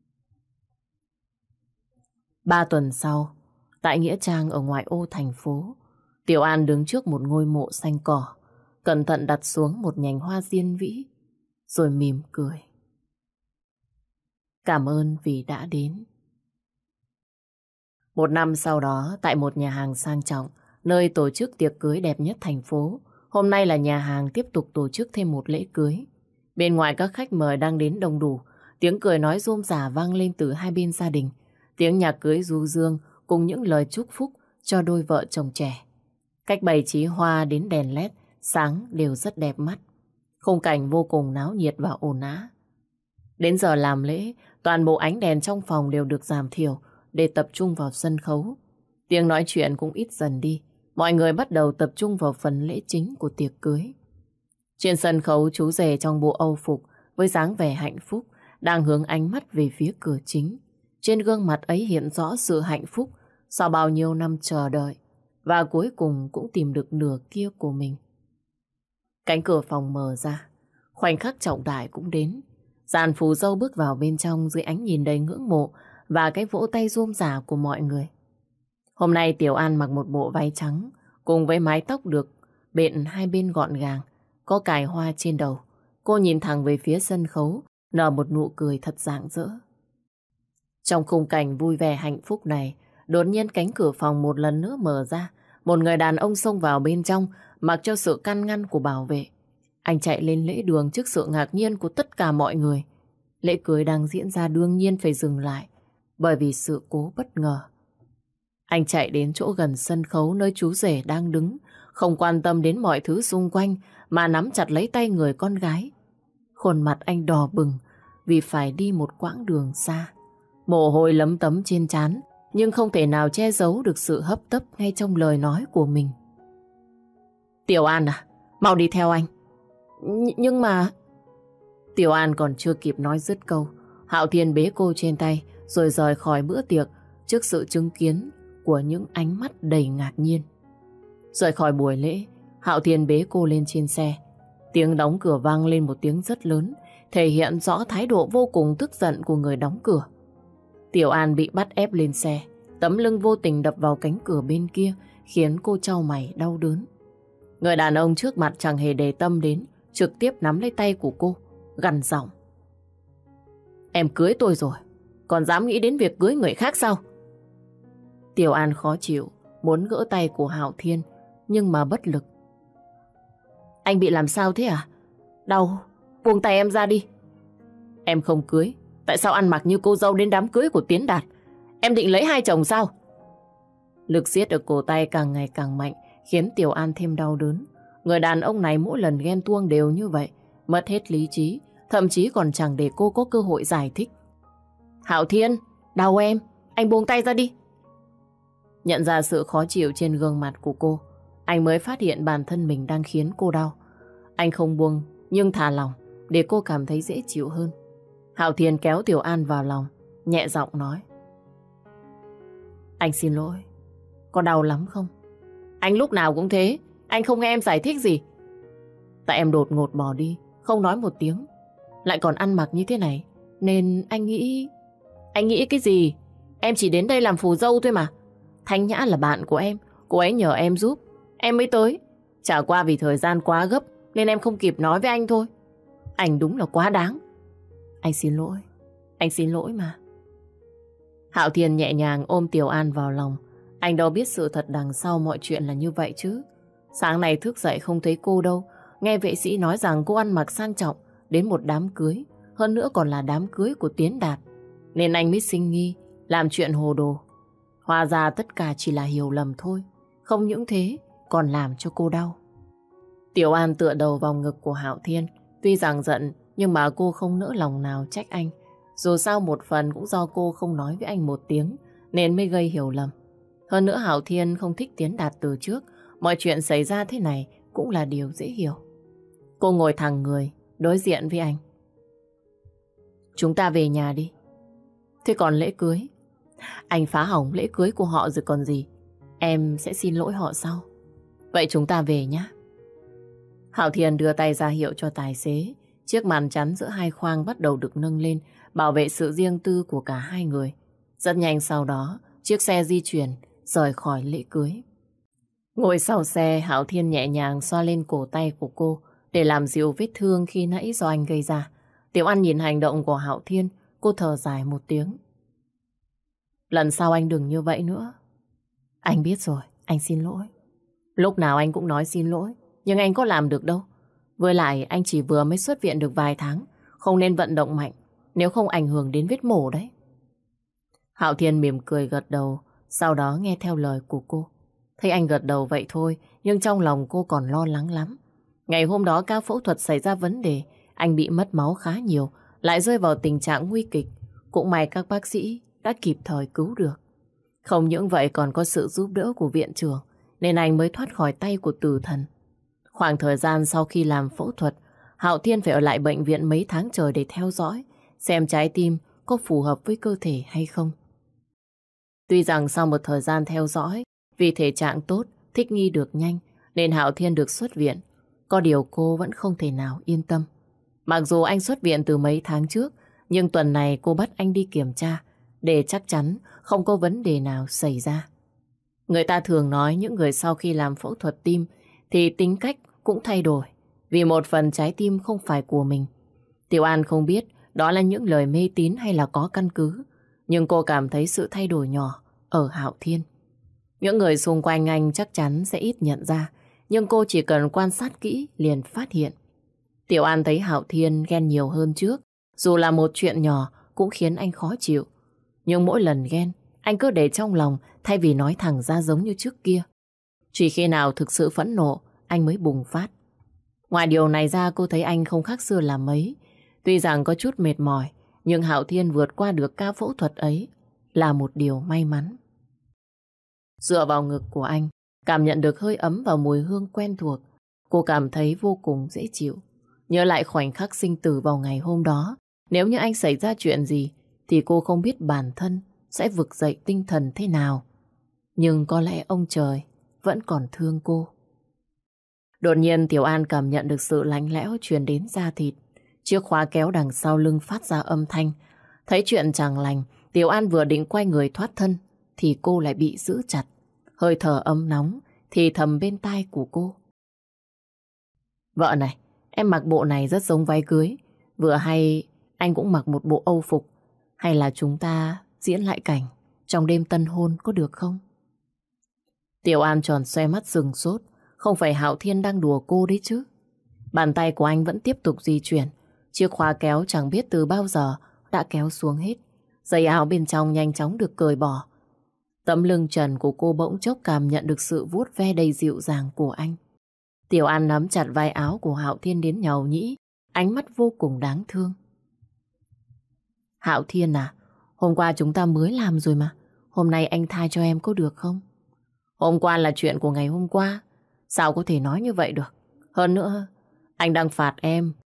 Ba tuần sau, tại nghĩa trang ở ngoại ô thành phố, Tiểu An đứng trước một ngôi mộ xanh cỏ, cẩn thận đặt xuống một nhành hoa diên vĩ, rồi mỉm cười. Cảm ơn vì đã đến. Một năm sau đó, tại một nhà hàng sang trọng, nơi tổ chức tiệc cưới đẹp nhất thành phố, hôm nay là nhà hàng tiếp tục tổ chức thêm một lễ cưới. Bên ngoài các khách mời đang đến đông đủ, tiếng cười nói rôm rả vang lên từ hai bên gia đình, tiếng nhạc cưới du dương cùng những lời chúc phúc cho đôi vợ chồng trẻ. Cách bày trí hoa đến đèn led sáng đều rất đẹp mắt. Khung cảnh vô cùng náo nhiệt và ồn ào. Đến giờ làm lễ, toàn bộ ánh đèn trong phòng đều được giảm thiểu để tập trung vào sân khấu. Tiếng nói chuyện cũng ít dần đi. Mọi người bắt đầu tập trung vào phần lễ chính của tiệc cưới. Trên sân khấu, chú rể trong bộ âu phục với dáng vẻ hạnh phúc đang hướng ánh mắt về phía cửa chính. Trên gương mặt ấy hiện rõ sự hạnh phúc sau bao nhiêu năm chờ đợi, và cuối cùng cũng tìm được nửa kia của mình. Cánh cửa phòng mở ra, khoảnh khắc trọng đại cũng đến. Dàn phù dâu bước vào bên trong dưới ánh nhìn đầy ngưỡng mộ và cái vỗ tay rôm rả của mọi người. Hôm nay Tiểu An mặc một bộ váy trắng cùng với mái tóc được bện hai bên gọn gàng, có cài hoa trên đầu. Cô nhìn thẳng về phía sân khấu, nở một nụ cười thật rạng rỡ. Trong khung cảnh vui vẻ hạnh phúc này, đột nhiên cánh cửa phòng một lần nữa mở ra. Một người đàn ông xông vào bên trong, mặc cho sự can ngăn của bảo vệ. Anh chạy lên lễ đường trước sự ngạc nhiên của tất cả mọi người. Lễ cưới đang diễn ra đương nhiên phải dừng lại, bởi vì sự cố bất ngờ. Anh chạy đến chỗ gần sân khấu nơi chú rể đang đứng, không quan tâm đến mọi thứ xung quanh mà nắm chặt lấy tay người con gái. Khuôn mặt anh đỏ bừng vì phải đi một quãng đường xa. Mồ hôi lấm tấm trên trán, nhưng không thể nào che giấu được sự hấp tấp ngay trong lời nói của mình. Tiểu An à, mau đi theo anh. Nh- nhưng mà... Tiểu An còn chưa kịp nói dứt câu, Hạo Thiên bế cô trên tay rồi rời khỏi bữa tiệc trước sự chứng kiến của những ánh mắt đầy ngạc nhiên. Rời khỏi buổi lễ, Hạo Thiên bế cô lên trên xe. Tiếng đóng cửa vang lên một tiếng rất lớn, thể hiện rõ thái độ vô cùng tức giận của người đóng cửa. Tiểu An bị bắt ép lên xe, tấm lưng vô tình đập vào cánh cửa bên kia khiến cô chau mày đau đớn. Người đàn ông trước mặt chẳng hề để tâm đến, trực tiếp nắm lấy tay của cô, gằn giọng. Em cưới tôi rồi, còn dám nghĩ đến việc cưới người khác sao? Tiểu An khó chịu, muốn gỡ tay của Hạo Thiên, nhưng mà bất lực. Anh bị làm sao thế à? Đau, buông tay em ra đi. Em không cưới, tại sao ăn mặc như cô dâu đến đám cưới của Tiến Đạt? Em định lấy hai chồng sao? Lực siết ở cổ tay càng ngày càng mạnh, khiến Tiểu An thêm đau đớn. Người đàn ông này mỗi lần ghen tuông đều như vậy, mất hết lý trí, thậm chí còn chẳng để cô có cơ hội giải thích. Hạo Thiên, đau em, anh buông tay ra đi. Nhận ra sự khó chịu trên gương mặt của cô, anh mới phát hiện bản thân mình đang khiến cô đau. Anh không buông, nhưng thả lỏng, để cô cảm thấy dễ chịu hơn. Hạo Thiên kéo Tiểu An vào lòng, nhẹ giọng nói. Anh xin lỗi, có đau lắm không? Anh lúc nào cũng thế, anh không nghe em giải thích gì. Tại em đột ngột bỏ đi, không nói một tiếng, lại còn ăn mặc như thế này, nên anh nghĩ... Anh nghĩ cái gì? Em chỉ đến đây làm phù dâu thôi mà. Thanh Nhã là bạn của em, cô ấy nhờ em giúp, em mới tới. Chả qua vì thời gian quá gấp nên em không kịp nói với anh thôi. Anh đúng là quá đáng. Anh xin lỗi, anh xin lỗi mà. Hạo Thiên nhẹ nhàng ôm Tiểu An vào lòng. Anh đâu biết sự thật đằng sau mọi chuyện là như vậy chứ. Sáng nay thức dậy không thấy cô đâu. Nghe vệ sĩ nói rằng cô ăn mặc sang trọng đến một đám cưới, hơn nữa còn là đám cưới của Tiến Đạt, nên anh mới sinh nghi làm chuyện hồ đồ. Hóa ra tất cả chỉ là hiểu lầm thôi. Không những thế còn làm cho cô đau. Tiểu An tựa đầu vào ngực của Hạo Thiên. Tuy rằng giận nhưng mà cô không nỡ lòng nào trách anh. Dù sao một phần cũng do cô không nói với anh một tiếng nên mới gây hiểu lầm. Hơn nữa Hạo Thiên không thích Tiến Đạt từ trước. Mọi chuyện xảy ra thế này cũng là điều dễ hiểu. Cô ngồi thẳng người đối diện với anh. Chúng ta về nhà đi. Thế còn lễ cưới? Anh phá hỏng lễ cưới của họ rồi còn gì. Em sẽ xin lỗi họ sau. Vậy chúng ta về nhé. Hạo Thiên đưa tay ra hiệu cho tài xế. Chiếc màn chắn giữa hai khoang bắt đầu được nâng lên, bảo vệ sự riêng tư của cả hai người. Rất nhanh sau đó, chiếc xe di chuyển rời khỏi lễ cưới. Ngồi sau xe, Hạo Thiên nhẹ nhàng xoa lên cổ tay của cô để làm dịu vết thương khi nãy do anh gây ra. Tiểu An nhìn hành động của Hạo Thiên, cô thở dài một tiếng. Lần sau anh đừng như vậy nữa. Anh biết rồi, anh xin lỗi. Lúc nào anh cũng nói xin lỗi, nhưng anh có làm được đâu. Với lại anh chỉ vừa mới xuất viện được vài tháng, không nên vận động mạnh, nếu không ảnh hưởng đến vết mổ đấy. Hạo Thiên mỉm cười gật đầu, sau đó nghe theo lời của cô. Thấy anh gật đầu vậy thôi, nhưng trong lòng cô còn lo lắng lắm. Ngày hôm đó ca phẫu thuật xảy ra vấn đề, anh bị mất máu khá nhiều, lại rơi vào tình trạng nguy kịch. Cũng may các bác sĩ đã kịp thời cứu được. Không những vậy còn có sự giúp đỡ của viện trưởng, nên anh mới thoát khỏi tay của tử thần. Khoảng thời gian sau khi làm phẫu thuật, Hạo Thiên phải ở lại bệnh viện mấy tháng trời để theo dõi, xem trái tim có phù hợp với cơ thể hay không. Tuy rằng sau một thời gian theo dõi, vì thể trạng tốt, thích nghi được nhanh, nên Hạo Thiên được xuất viện. Có điều cô vẫn không thể nào yên tâm. Mặc dù anh xuất viện từ mấy tháng trước, nhưng tuần này cô bắt anh đi kiểm tra, để chắc chắn không có vấn đề nào xảy ra. Người ta thường nói những người sau khi làm phẫu thuật tim thì tính cách cũng thay đổi, vì một phần trái tim không phải của mình. Tiểu An không biết đó là những lời mê tín hay là có căn cứ, nhưng cô cảm thấy sự thay đổi nhỏ ở Hạo Thiên. Những người xung quanh anh chắc chắn sẽ ít nhận ra, nhưng cô chỉ cần quan sát kỹ liền phát hiện. Tiểu An thấy Hạo Thiên ghen nhiều hơn trước, dù là một chuyện nhỏ cũng khiến anh khó chịu. Nhưng mỗi lần ghen, anh cứ để trong lòng thay vì nói thẳng ra giống như trước kia. Chỉ khi nào thực sự phẫn nộ, anh mới bùng phát. Ngoài điều này ra, cô thấy anh không khác xưa là mấy. Tuy rằng có chút mệt mỏi, nhưng Hạo Thiên vượt qua được ca phẫu thuật ấy là một điều may mắn. Dựa vào ngực của anh, cảm nhận được hơi ấm và mùi hương quen thuộc, cô cảm thấy vô cùng dễ chịu. Nhớ lại khoảnh khắc sinh tử vào ngày hôm đó, nếu như anh xảy ra chuyện gì, thì cô không biết bản thân sẽ vực dậy tinh thần thế nào. Nhưng có lẽ ông trời vẫn còn thương cô. Đột nhiên Tiểu An cảm nhận được sự lạnh lẽo truyền đến da thịt. Chiếc khóa kéo đằng sau lưng phát ra âm thanh. Thấy chuyện chẳng lành, Tiểu An vừa định quay người thoát thân, thì cô lại bị giữ chặt. Hơi thở ấm nóng thì thầm bên tai của cô. Vợ này, em mặc bộ này rất giống váy cưới. Vừa hay anh cũng mặc một bộ âu phục. Hay là chúng ta diễn lại cảnh trong đêm tân hôn có được không? Tiểu An tròn xoe mắt sừng sốt. Không phải Hạo Thiên đang đùa cô đấy chứ. Bàn tay của anh vẫn tiếp tục di chuyển. Chiếc khóa kéo chẳng biết từ bao giờ đã kéo xuống hết. Dây áo bên trong nhanh chóng được cởi bỏ. Tấm lưng trần của cô bỗng chốc cảm nhận được sự vuốt ve đầy dịu dàng của anh. Tiểu An nắm chặt vai áo của Hạo Thiên đến nhàu nhĩ, ánh mắt vô cùng đáng thương. Hạo Thiên à, hôm qua chúng ta mới làm rồi mà. Hôm nay anh tha cho em có được không? Hôm qua là chuyện của ngày hôm qua. Sao có thể nói như vậy được? Hơn nữa, anh đang phạt em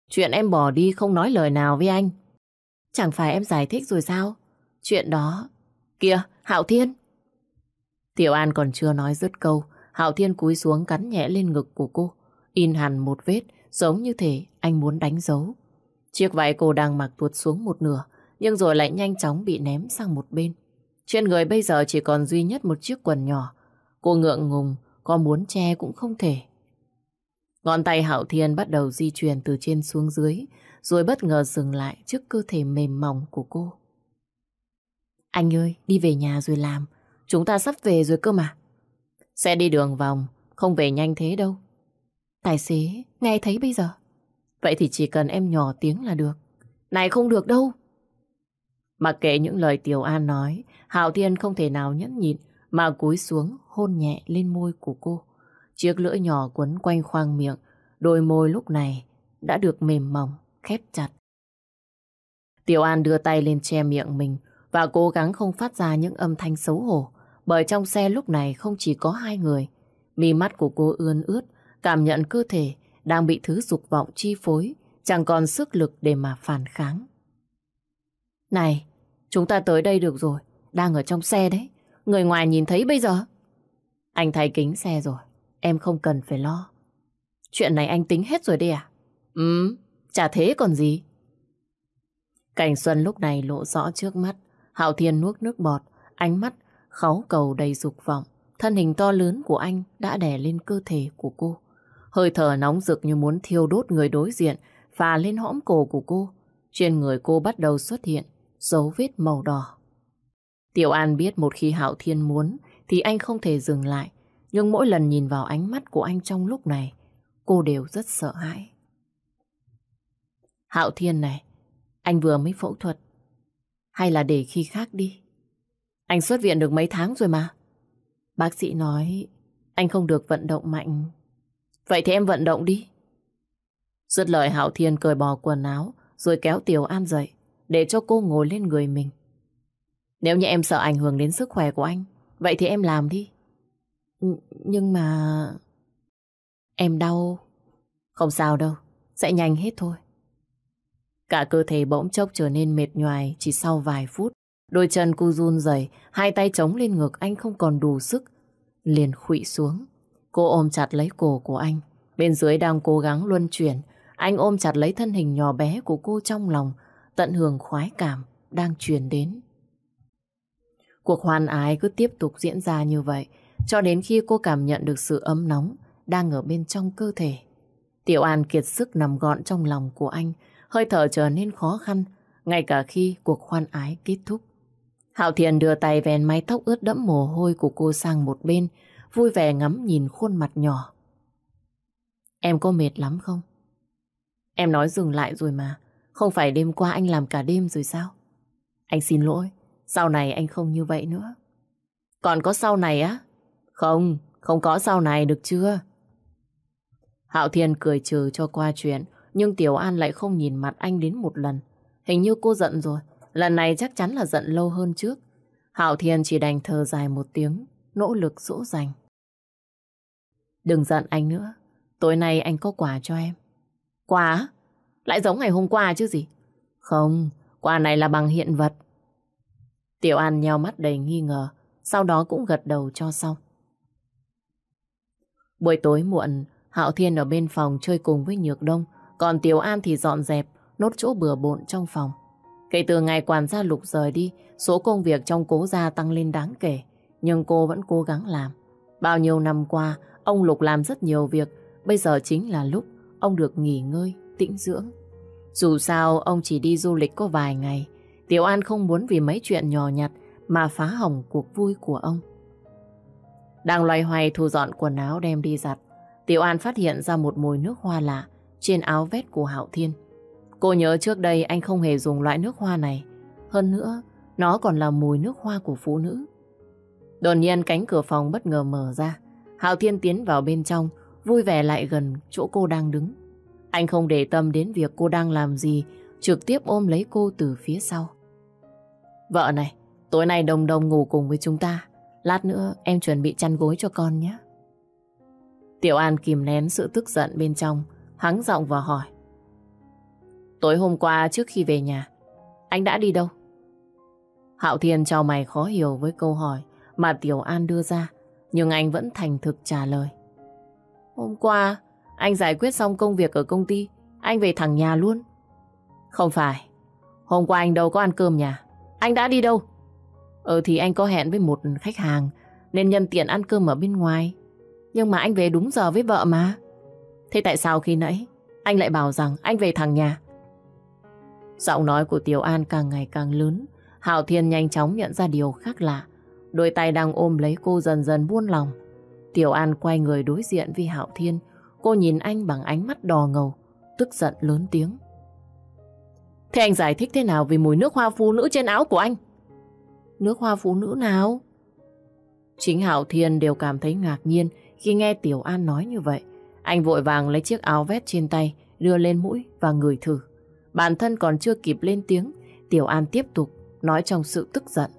Chuyện em bỏ đi không nói lời nào với anh. Chẳng phải em giải thích rồi sao? Chuyện đó... Kìa, Hạo Thiên! Tiểu An còn chưa nói dứt câu, Hạo Thiên cúi xuống cắn nhẹ lên ngực của cô, in hẳn một vết giống như thể anh muốn đánh dấu. Chiếc váy cô đang mặc tuột xuống một nửa, nhưng rồi lại nhanh chóng bị ném sang một bên. Trên người bây giờ chỉ còn duy nhất một chiếc quần nhỏ. Cô ngượng ngùng, có muốn che cũng không thể. Ngón tay Hạo Thiên bắt đầu di chuyển từ trên xuống dưới, rồi bất ngờ dừng lại trước cơ thể mềm mỏng của cô. Anh ơi, đi về nhà rồi làm. Chúng ta sắp về rồi cơ mà. Sẽ đi đường vòng, không về nhanh thế đâu. Tài xế, nghe thấy bây giờ. Vậy thì chỉ cần em nhỏ tiếng là được. Này không được đâu. Mặc kệ những lời Tiểu An nói, Hạo Thiên không thể nào nhẫn nhịn mà cúi xuống hôn nhẹ lên môi của cô. Chiếc lưỡi nhỏ quấn quanh khoang miệng, đôi môi lúc này đã được mềm mỏng, khép chặt. Tiểu An đưa tay lên che miệng mình và cố gắng không phát ra những âm thanh xấu hổ, bởi trong xe lúc này không chỉ có hai người. Mí mắt của cô ươn ướt, cảm nhận cơ thể đang bị thứ dục vọng chi phối, chẳng còn sức lực để mà phản kháng. Này, chúng ta tới đây được rồi, đang ở trong xe đấy, người ngoài nhìn thấy bây giờ. Anh thay kính xe rồi, em không cần phải lo. Chuyện này anh tính hết rồi đấy à? Ừ, chả thế còn gì. Cảnh Xuân lúc này lộ rõ trước mắt. Hạo Thiên nuốt nước bọt, ánh mắt kháu cầu đầy dục vọng. Thân hình to lớn của anh đã đè lên cơ thể của cô. Hơi thở nóng rực như muốn thiêu đốt người đối diện phà lên hõm cổ của cô. Trên người cô bắt đầu xuất hiện dấu vết màu đỏ. Tiểu An biết một khi Hạo Thiên muốn thì anh không thể dừng lại. Nhưng mỗi lần nhìn vào ánh mắt của anh trong lúc này, cô đều rất sợ hãi. Hạo Thiên này, anh vừa mới phẫu thuật. Hay là để khi khác đi? Anh xuất viện được mấy tháng rồi mà. Bác sĩ nói anh không được vận động mạnh. Vậy thì em vận động đi. Dứt lời Hạo Thiên cởi bỏ quần áo rồi kéo Tiểu An dậy để cho cô ngồi lên người mình. Nếu như em sợ ảnh hưởng đến sức khỏe của anh, vậy thì em làm đi. Nh- Nhưng mà... Em đau. Không sao đâu, sẽ nhanh hết thôi. Cả cơ thể bỗng chốc trở nên mệt nhoài chỉ sau vài phút. Đôi chân cô run rẩy, hai tay chống lên ngực anh không còn đủ sức, liền khuỵu xuống. Cô ôm chặt lấy cổ của anh. Bên dưới đang cố gắng luân chuyển. Anh ôm chặt lấy thân hình nhỏ bé của cô trong lòng, tận hưởng khoái cảm đang truyền đến. Cuộc hoan ái cứ tiếp tục diễn ra như vậy, cho đến khi cô cảm nhận được sự ấm nóng đang ở bên trong cơ thể. Tiểu An kiệt sức nằm gọn trong lòng của anh, hơi thở trở nên khó khăn, ngay cả khi cuộc hoan ái kết thúc. Hạo Thiên đưa tay vén mái tóc ướt đẫm mồ hôi của cô sang một bên, vui vẻ ngắm nhìn khuôn mặt nhỏ. Em có mệt lắm không? Em nói dừng lại rồi mà, không phải đêm qua anh làm cả đêm rồi sao? Anh xin lỗi, sau này anh không như vậy nữa. Còn có sau này á? Không, không có sau này được chưa? Hạo Thiên cười trừ cho qua chuyện, nhưng Tiểu An lại không nhìn mặt anh đến một lần. Hình như cô giận rồi, lần này chắc chắn là giận lâu hơn trước. Hạo Thiên chỉ đành thở dài một tiếng, nỗ lực dỗ dành. Đừng giận anh nữa, tối nay anh có quà cho em. Quà á? Lại giống ngày hôm qua chứ gì? Không, quà này là bằng hiện vật. Tiểu An nheo mắt đầy nghi ngờ, sau đó cũng gật đầu cho xong. Buổi tối muộn, Hạo Thiên ở bên phòng chơi cùng với Nhược Đông, còn Tiểu An thì dọn dẹp, nốt chỗ bừa bộn trong phòng. Kể từ ngày quản gia Lục rời đi, số công việc trong cố gia tăng lên đáng kể, nhưng cô vẫn cố gắng làm. Bao nhiêu năm qua, ông Lục làm rất nhiều việc, bây giờ chính là lúc ông được nghỉ ngơi, tĩnh dưỡng. Dù sao, ông chỉ đi du lịch có vài ngày, Tiểu An không muốn vì mấy chuyện nhỏ nhặt mà phá hỏng cuộc vui của ông. Đang loay hoay thu dọn quần áo đem đi giặt, Tiểu An phát hiện ra một mùi nước hoa lạ trên áo vest của Hạo Thiên. Cô nhớ trước đây anh không hề dùng loại nước hoa này. Hơn nữa, nó còn là mùi nước hoa của phụ nữ. Đột nhiên cánh cửa phòng bất ngờ mở ra. Hạo Thiên tiến vào bên trong, vui vẻ lại gần chỗ cô đang đứng. Anh không để tâm đến việc cô đang làm gì, trực tiếp ôm lấy cô từ phía sau. Vợ này, tối nay Đồng Đồng ngủ cùng với chúng ta. Lát nữa em chuẩn bị chăn gối cho con nhé. Tiểu An kìm nén sự tức giận bên trong, hắng giọng và hỏi. Tối hôm qua trước khi về nhà, anh đã đi đâu? Hạo Thiên chau mày khó hiểu với câu hỏi mà Tiểu An đưa ra, nhưng anh vẫn thành thực trả lời. Hôm qua, anh giải quyết xong công việc ở công ty, anh về thẳng nhà luôn. Không phải, hôm qua anh đâu có ăn cơm nhà. Anh đã đi đâu? Ừ thì anh có hẹn với một khách hàng, nên nhân tiện ăn cơm ở bên ngoài. Nhưng mà anh về đúng giờ với vợ mà. Thế tại sao khi nãy anh lại bảo rằng anh về thẳng nhà? Giọng nói của Tiểu An càng ngày càng lớn. Hạo Thiên nhanh chóng nhận ra điều khác lạ. Đôi tay đang ôm lấy cô dần dần buông lòng. Tiểu An quay người đối diện với Hạo Thiên. Cô nhìn anh bằng ánh mắt đỏ ngầu, tức giận lớn tiếng. Thế anh giải thích thế nào về mùi nước hoa phụ nữ trên áo của anh? Nước hoa phụ nữ nào? Chính Hạo Thiên đều cảm thấy ngạc nhiên khi nghe Tiểu An nói như vậy. Anh vội vàng lấy chiếc áo vest trên tay, đưa lên mũi và ngửi thử. Bản thân còn chưa kịp lên tiếng, Tiểu An tiếp tục nói trong sự tức giận.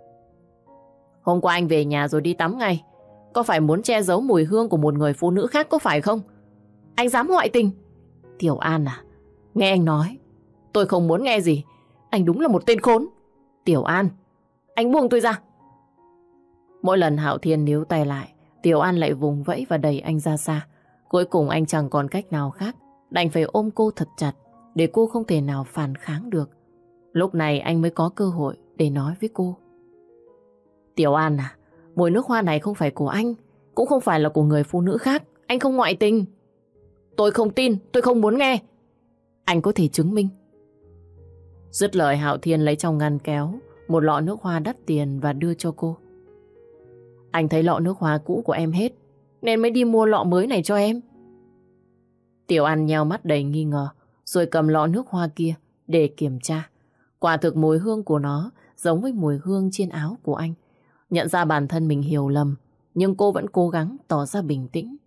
Hôm qua anh về nhà rồi đi tắm ngay. Có phải muốn che giấu mùi hương của một người phụ nữ khác có phải không? Anh dám ngoại tình? Tiểu An à, nghe anh nói. Tôi không muốn nghe gì. Anh đúng là một tên khốn. Tiểu An, anh buông tôi ra. Mỗi lần Hạo Thiên níu tay lại, Tiểu An lại vùng vẫy và đẩy anh ra xa. Cuối cùng anh chẳng còn cách nào khác, đành phải ôm cô thật chặt để cô không thể nào phản kháng được. Lúc này anh mới có cơ hội để nói với cô. Tiểu An à, mùi nước hoa này không phải của anh, cũng không phải là của người phụ nữ khác. Anh không ngoại tình. Tôi không tin, tôi không muốn nghe. Anh có thể chứng minh. Dứt lời, Hạo Thiên lấy trong ngăn kéo một lọ nước hoa đắt tiền và đưa cho cô. Anh thấy lọ nước hoa cũ của em hết, nên mới đi mua lọ mới này cho em. Tiểu An nheo mắt đầy nghi ngờ, rồi cầm lọ nước hoa kia để kiểm tra. Quả thực mùi hương của nó giống với mùi hương trên áo của anh. Nhận ra bản thân mình hiểu lầm, nhưng cô vẫn cố gắng tỏ ra bình tĩnh.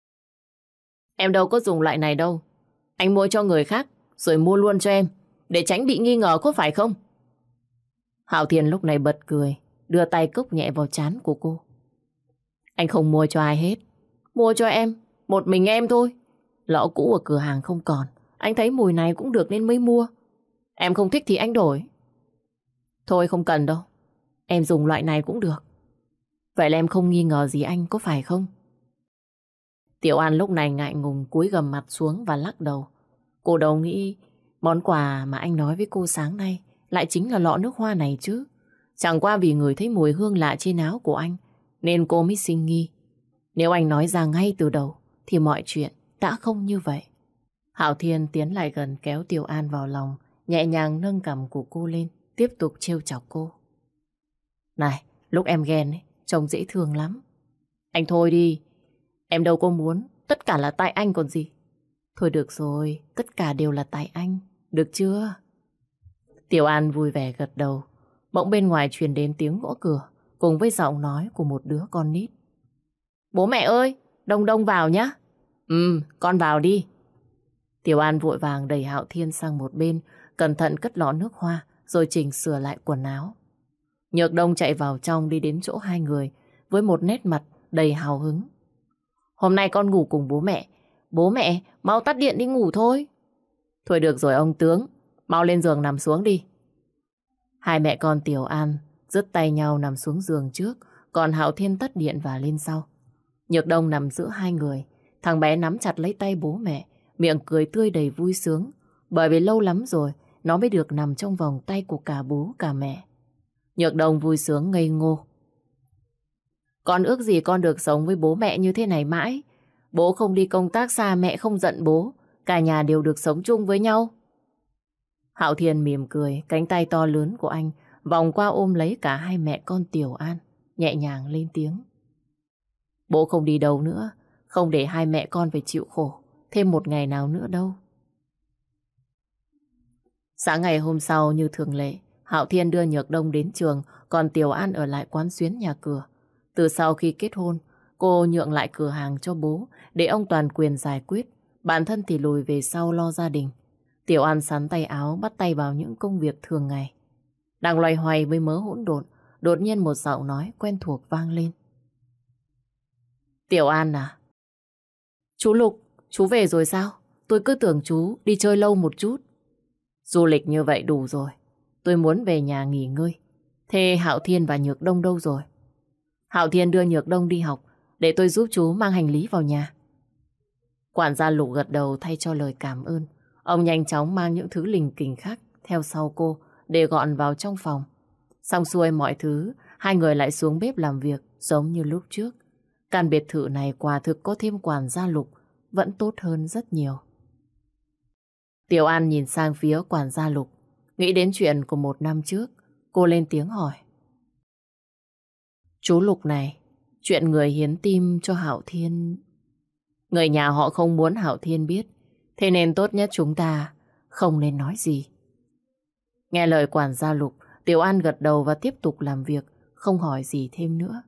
Em đâu có dùng loại này đâu. Anh mua cho người khác, rồi mua luôn cho em, để tránh bị nghi ngờ có phải không? Hạo Thiên lúc này bật cười, đưa tay cốc nhẹ vào trán của cô. Anh không mua cho ai hết. Mua cho em, một mình em thôi. Lọ cũ ở cửa hàng không còn. Anh thấy mùi này cũng được nên mới mua. Em không thích thì anh đổi. Thôi không cần đâu. Em dùng loại này cũng được. Vậy là em không nghi ngờ gì anh có phải không? Tiểu An lúc này ngại ngùng cúi gằm mặt xuống và lắc đầu. Cô đâu nghĩ món quà mà anh nói với cô sáng nay lại chính là lọ nước hoa này chứ. Chẳng qua vì người thấy mùi hương lạ trên áo của anh nên cô mới sinh nghi. Nếu anh nói ra ngay từ đầu thì mọi chuyện đã không như vậy. Hạo Thiên tiến lại gần kéo Tiểu An vào lòng, nhẹ nhàng nâng cằm của cô lên, tiếp tục trêu chọc cô. Này, lúc em ghen ấy, trông dễ thương lắm. Anh thôi đi, em đâu có muốn, tất cả là tại anh còn gì. Thôi được rồi, tất cả đều là tại anh, được chưa? Tiểu An vui vẻ gật đầu. Bỗng bên ngoài truyền đến tiếng gõ cửa, cùng với giọng nói của một đứa con nít. Bố mẹ ơi, Đông Đông vào nhá. Ừ, con vào đi. Tiểu An vội vàng đẩy Hạo Thiên sang một bên, cẩn thận cất lọ nước hoa, rồi chỉnh sửa lại quần áo. Nhược Đông chạy vào trong đi đến chỗ hai người, với một nét mặt đầy hào hứng. Hôm nay con ngủ cùng bố mẹ. Bố mẹ, mau tắt điện đi ngủ thôi. Thôi được rồi ông tướng, mau lên giường nằm xuống đi. Hai mẹ con Tiểu An dứt tay nhau nằm xuống giường trước, còn Hạo Thiên tắt điện và lên sau. Nhược Đông nằm giữa hai người, thằng bé nắm chặt lấy tay bố mẹ, miệng cười tươi đầy vui sướng, bởi vì lâu lắm rồi nó mới được nằm trong vòng tay của cả bố cả mẹ. Nhược Đông vui sướng ngây ngô. Con ước gì con được sống với bố mẹ như thế này mãi. Bố không đi công tác xa, mẹ không giận bố, cả nhà đều được sống chung với nhau. Hạo Thiên mỉm cười, cánh tay to lớn của anh vòng qua ôm lấy cả hai mẹ con Tiểu An, nhẹ nhàng lên tiếng. Bố không đi đâu nữa, không để hai mẹ con phải chịu khổ thêm một ngày nào nữa đâu. Sáng ngày hôm sau như thường lệ, Hạo Thiên đưa Nhược Đông đến trường, còn Tiểu An ở lại quán xuyến nhà cửa. Từ sau khi kết hôn, cô nhượng lại cửa hàng cho bố để ông toàn quyền giải quyết, bản thân thì lùi về sau lo gia đình. Tiểu An sắn tay áo, bắt tay vào những công việc thường ngày. Đang loay hoay với mớ hỗn độn, đột nhiên một giọng nói quen thuộc vang lên. Tiểu An à? Chú Lục, chú về rồi sao? Tôi cứ tưởng chú đi chơi lâu một chút. Du lịch như vậy đủ rồi. Tôi muốn về nhà nghỉ ngơi. Thế Hạo Thiên và Nhược Đông đâu rồi? Hạo Thiên đưa Nhược Đông đi học, để tôi giúp chú mang hành lý vào nhà. Quản gia Lục gật đầu thay cho lời cảm ơn. Ông nhanh chóng mang những thứ lình kình khác theo sau cô để gọn vào trong phòng. Xong xuôi mọi thứ, hai người lại xuống bếp làm việc giống như lúc trước. Căn biệt thự này quả thực có thêm quản gia Lục vẫn tốt hơn rất nhiều. Tiểu An nhìn sang phía quản gia Lục, nghĩ đến chuyện của một năm trước. Cô lên tiếng hỏi. Chú Lục này, chuyện người hiến tim cho Hạo Thiên... Người nhà họ không muốn Hạo Thiên biết, thế nên tốt nhất chúng ta không nên nói gì. Nghe lời quản gia Lục, Tiểu An gật đầu và tiếp tục làm việc, không hỏi gì thêm nữa.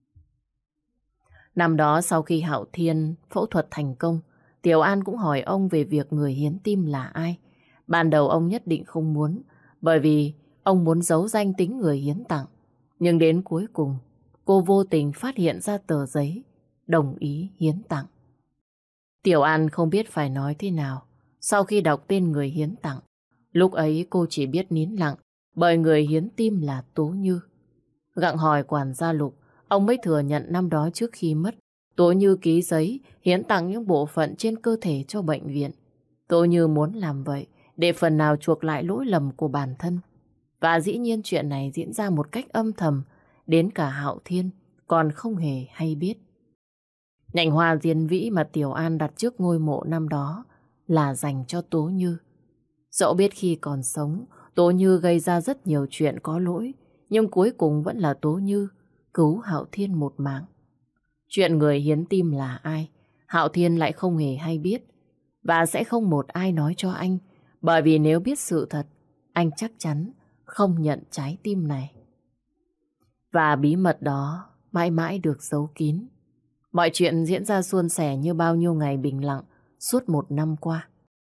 Năm đó sau khi Hạo Thiên phẫu thuật thành công, Tiểu An cũng hỏi ông về việc người hiến tim là ai. Ban đầu ông nhất định không muốn, bởi vì ông muốn giấu danh tính người hiến tặng. Nhưng đến cuối cùng, cô vô tình phát hiện ra tờ giấy đồng ý hiến tặng. Tiểu An không biết phải nói thế nào sau khi đọc tên người hiến tặng. Lúc ấy cô chỉ biết nín lặng, bởi người hiến tim là Tố Như. Gặng hỏi quản gia Lục, ông mới thừa nhận năm đó trước khi mất, Tố Như ký giấy hiến tặng những bộ phận trên cơ thể cho bệnh viện. Tố Như muốn làm vậy để phần nào chuộc lại lỗi lầm của bản thân. Và dĩ nhiên chuyện này diễn ra một cách âm thầm, đến cả Hạo Thiên còn không hề hay biết. Nhành hoa diên vĩ mà Tiểu An đặt trước ngôi mộ năm đó là dành cho Tố Như. Dẫu biết khi còn sống, Tố Như gây ra rất nhiều chuyện có lỗi, nhưng cuối cùng vẫn là Tố Như cứu Hạo Thiên một mạng. Chuyện người hiến tim là ai, Hạo Thiên lại không hề hay biết, và sẽ không một ai nói cho anh, bởi vì nếu biết sự thật, anh chắc chắn không nhận trái tim này. Và bí mật đó mãi mãi được giấu kín. Mọi chuyện diễn ra suôn sẻ như bao nhiêu ngày bình lặng suốt một năm qua.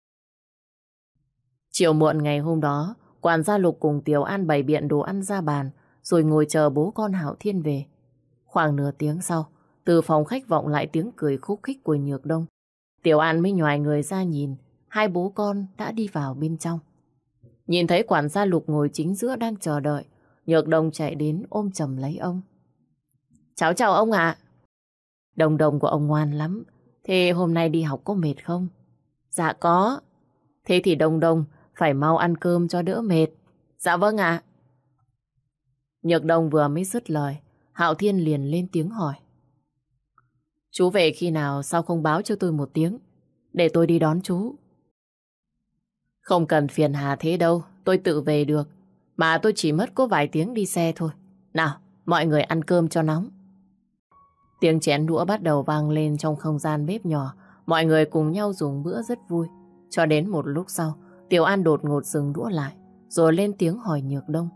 Chiều muộn ngày hôm đó, quản gia Lục cùng Tiểu An bày biện đồ ăn ra bàn, rồi ngồi chờ bố con Hạo Thiên về. Khoảng nửa tiếng sau, từ phòng khách vọng lại tiếng cười khúc khích của Nhược Đông. Tiểu An mới nhoài người ra nhìn, hai bố con đã đi vào bên trong. Nhìn thấy quản gia Lục ngồi chính giữa đang chờ đợi, Nhược Đông chạy đến ôm chầm lấy ông. Cháu chào ông ạ. Đồng đồng của ông ngoan lắm. Thế hôm nay đi học có mệt không? Dạ có. Thế thì Đồng đồng phải mau ăn cơm cho đỡ mệt. Dạ vâng ạ. Nhược Đông vừa mới dứt lời, Hạo Thiên liền lên tiếng hỏi. Chú về khi nào, sao không báo cho tôi một tiếng, để tôi đi đón chú? Không cần phiền hà thế đâu, tôi tự về được. Mà tôi chỉ mất có vài tiếng đi xe thôi. Nào, mọi người ăn cơm cho nóng. Tiếng chén đũa bắt đầu vang lên trong không gian bếp nhỏ. Mọi người cùng nhau dùng bữa rất vui. Cho đến một lúc sau, Tiểu An đột ngột dừng đũa lại, rồi lên tiếng hỏi Nhược Đông.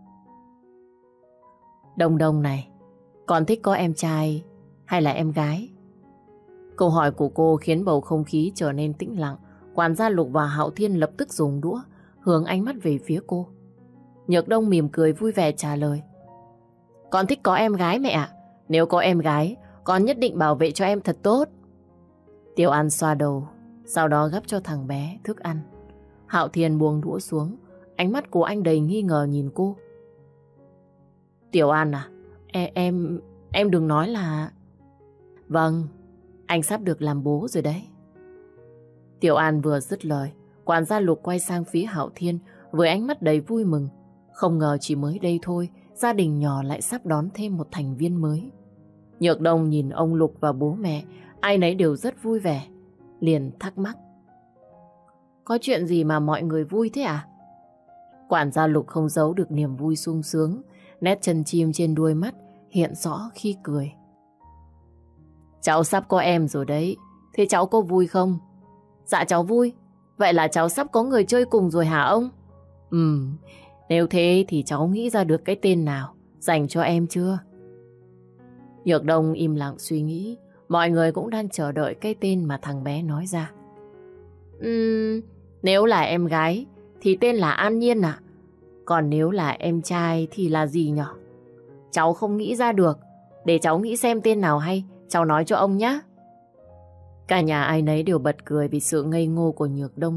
Đông Đông này, con thích có em trai hay là em gái? Câu hỏi của cô khiến bầu không khí trở nên tĩnh lặng. Quản gia Lục và Hạo Thiên lập tức dùng đũa hướng ánh mắt về phía cô. Nhược Đông mỉm cười vui vẻ trả lời. Con thích có em gái mẹ ạ. Nếu có em gái, con nhất định bảo vệ cho em thật tốt. Tiểu An xoa đầu, sau đó gắp cho thằng bé thức ăn. Hạo Thiên buông đũa xuống, ánh mắt của anh đầy nghi ngờ nhìn cô. Tiểu An à, em, em, em đừng nói là... Vâng, anh sắp được làm bố rồi đấy. Tiểu An vừa dứt lời, quản gia Lục quay sang phía Hạo Thiên với ánh mắt đầy vui mừng. Không ngờ chỉ mới đây thôi, gia đình nhỏ lại sắp đón thêm một thành viên mới. Nhược Đông nhìn ông Lục và bố mẹ, ai nấy đều rất vui vẻ, liền thắc mắc. Có chuyện gì mà mọi người vui thế à? Quản gia Lục không giấu được niềm vui sung sướng, nét chân chim trên đuôi mắt hiện rõ khi cười. Cháu sắp có em rồi đấy, thế cháu có vui không? Dạ cháu vui. Vậy là cháu sắp có người chơi cùng rồi hả ông? Ừm, nếu thế thì cháu nghĩ ra được cái tên nào dành cho em chưa? Nhược Đông im lặng suy nghĩ. Mọi người cũng đang chờ đợi cái tên mà thằng bé nói ra. Ừm, nếu là em gái thì tên là An Nhiên ạ. Còn nếu là em trai thì là gì nhỉ? Cháu không nghĩ ra được. Để cháu nghĩ xem tên nào hay, cháu nói cho ông nhé. Cả nhà ai nấy đều bật cười vì sự ngây ngô của Nhược Đông.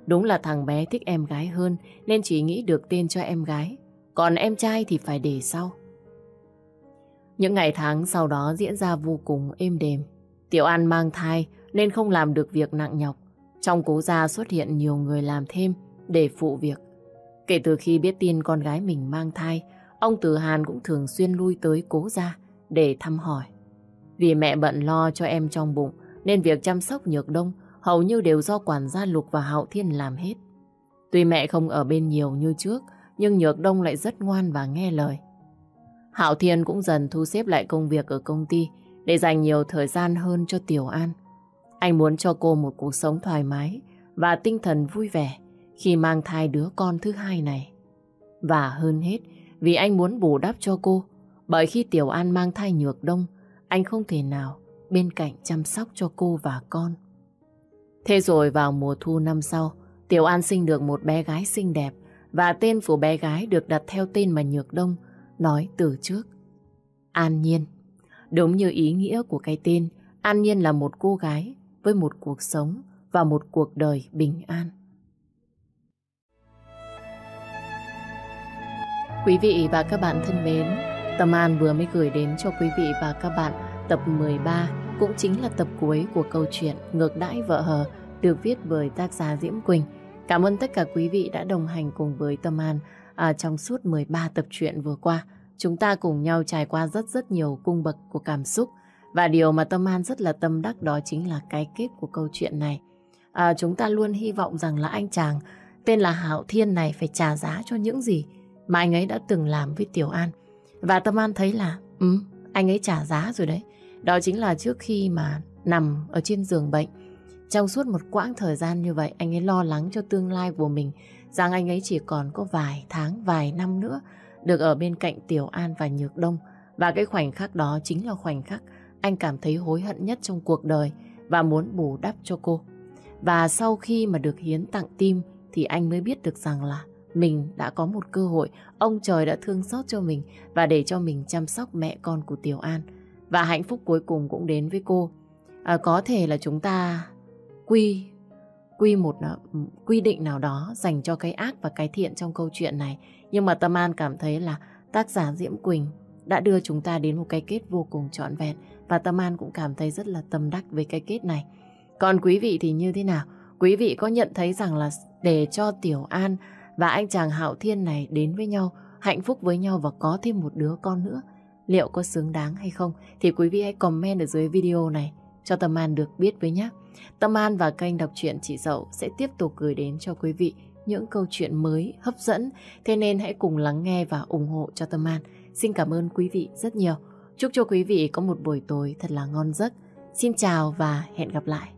Đúng là thằng bé thích em gái hơn nên chỉ nghĩ được tên cho em gái. Còn em trai thì phải để sau. Những ngày tháng sau đó diễn ra vô cùng êm đềm. Tiểu An mang thai nên không làm được việc nặng nhọc. Trong cố gia xuất hiện nhiều người làm thêm để phụ việc. Kể từ khi biết tin con gái mình mang thai, ông Từ Hàn cũng thường xuyên lui tới cố gia để thăm hỏi. Vì mẹ bận lo cho em trong bụng nên việc chăm sóc Nhược Đông hầu như đều do quản gia Lục và Hạo Thiên làm hết. Tuy mẹ không ở bên nhiều như trước, nhưng Nhược Đông lại rất ngoan và nghe lời. Hạo Thiên cũng dần thu xếp lại công việc ở công ty để dành nhiều thời gian hơn cho Tiểu An. Anh muốn cho cô một cuộc sống thoải mái và tinh thần vui vẻ khi mang thai đứa con thứ hai này. Và hơn hết, vì anh muốn bù đắp cho cô, bởi khi Tiểu An mang thai Nhược Đông, anh không thể nào bên cạnh chăm sóc cho cô và con. Thế rồi vào mùa thu năm sau, Tiểu An sinh được một bé gái xinh đẹp và tên của bé gái được đặt theo tên mà Nhược Đông nói từ trước. An Nhiên. Đúng như ý nghĩa của cái tên, An Nhiên là một cô gái với một cuộc sống và một cuộc đời bình an. Quý vị và các bạn thân mến, Tâm An vừa mới gửi đến cho quý vị và các bạn tập mười ba, cũng chính là tập cuối của câu chuyện Ngược đãi vợ hờ được viết bởi tác giả Diễm Quỳnh. Cảm ơn tất cả quý vị đã đồng hành cùng với Tâm An à, trong suốt mười ba tập truyện vừa qua. Chúng ta cùng nhau trải qua rất rất nhiều cung bậc của cảm xúc. Và điều mà Tâm An rất là tâm đắc đó chính là cái kết của câu chuyện này. À, chúng ta luôn hy vọng rằng là anh chàng tên là Hạo Thiên này phải trả giá cho những gì mà anh ấy đã từng làm với Tiểu An. Và Tâm An thấy là ừ, anh ấy trả giá rồi đấy. Đó chính là trước khi mà nằm ở trên giường bệnh, trong suốt một quãng thời gian như vậy, anh ấy lo lắng cho tương lai của mình, rằng anh ấy chỉ còn có vài tháng, vài năm nữa được ở bên cạnh Tiểu An và Nhược Đông. Và cái khoảnh khắc đó chính là khoảnh khắc anh cảm thấy hối hận nhất trong cuộc đời và muốn bù đắp cho cô. Và sau khi mà được hiến tặng tim thì anh mới biết được rằng là mình đã có một cơ hội, ông trời đã thương xót cho mình và để cho mình chăm sóc mẹ con của Tiểu An. Và hạnh phúc cuối cùng cũng đến với cô. À, có thể là chúng ta quy quy một quy định nào đó dành cho cái ác và cái thiện trong câu chuyện này. Nhưng mà Tâm An cảm thấy là tác giả Diễm Quỳnh đã đưa chúng ta đến một cái kết vô cùng trọn vẹn. Và Tâm An cũng cảm thấy rất là tâm đắc với cái kết này. Còn quý vị thì như thế nào? Quý vị có nhận thấy rằng là để cho Tiểu An và anh chàng Hạo Thiên này đến với nhau, hạnh phúc với nhau và có thêm một đứa con nữa, liệu có xứng đáng hay không? Thì quý vị hãy comment ở dưới video này cho Tâm An được biết với nhé. Tâm An và kênh đọc truyện Chị Dậu sẽ tiếp tục gửi đến cho quý vị những câu chuyện mới hấp dẫn. Thế nên hãy cùng lắng nghe và ủng hộ cho Tâm An. Xin cảm ơn quý vị rất nhiều. Chúc cho quý vị có một buổi tối thật là ngon giấc. Xin chào và hẹn gặp lại.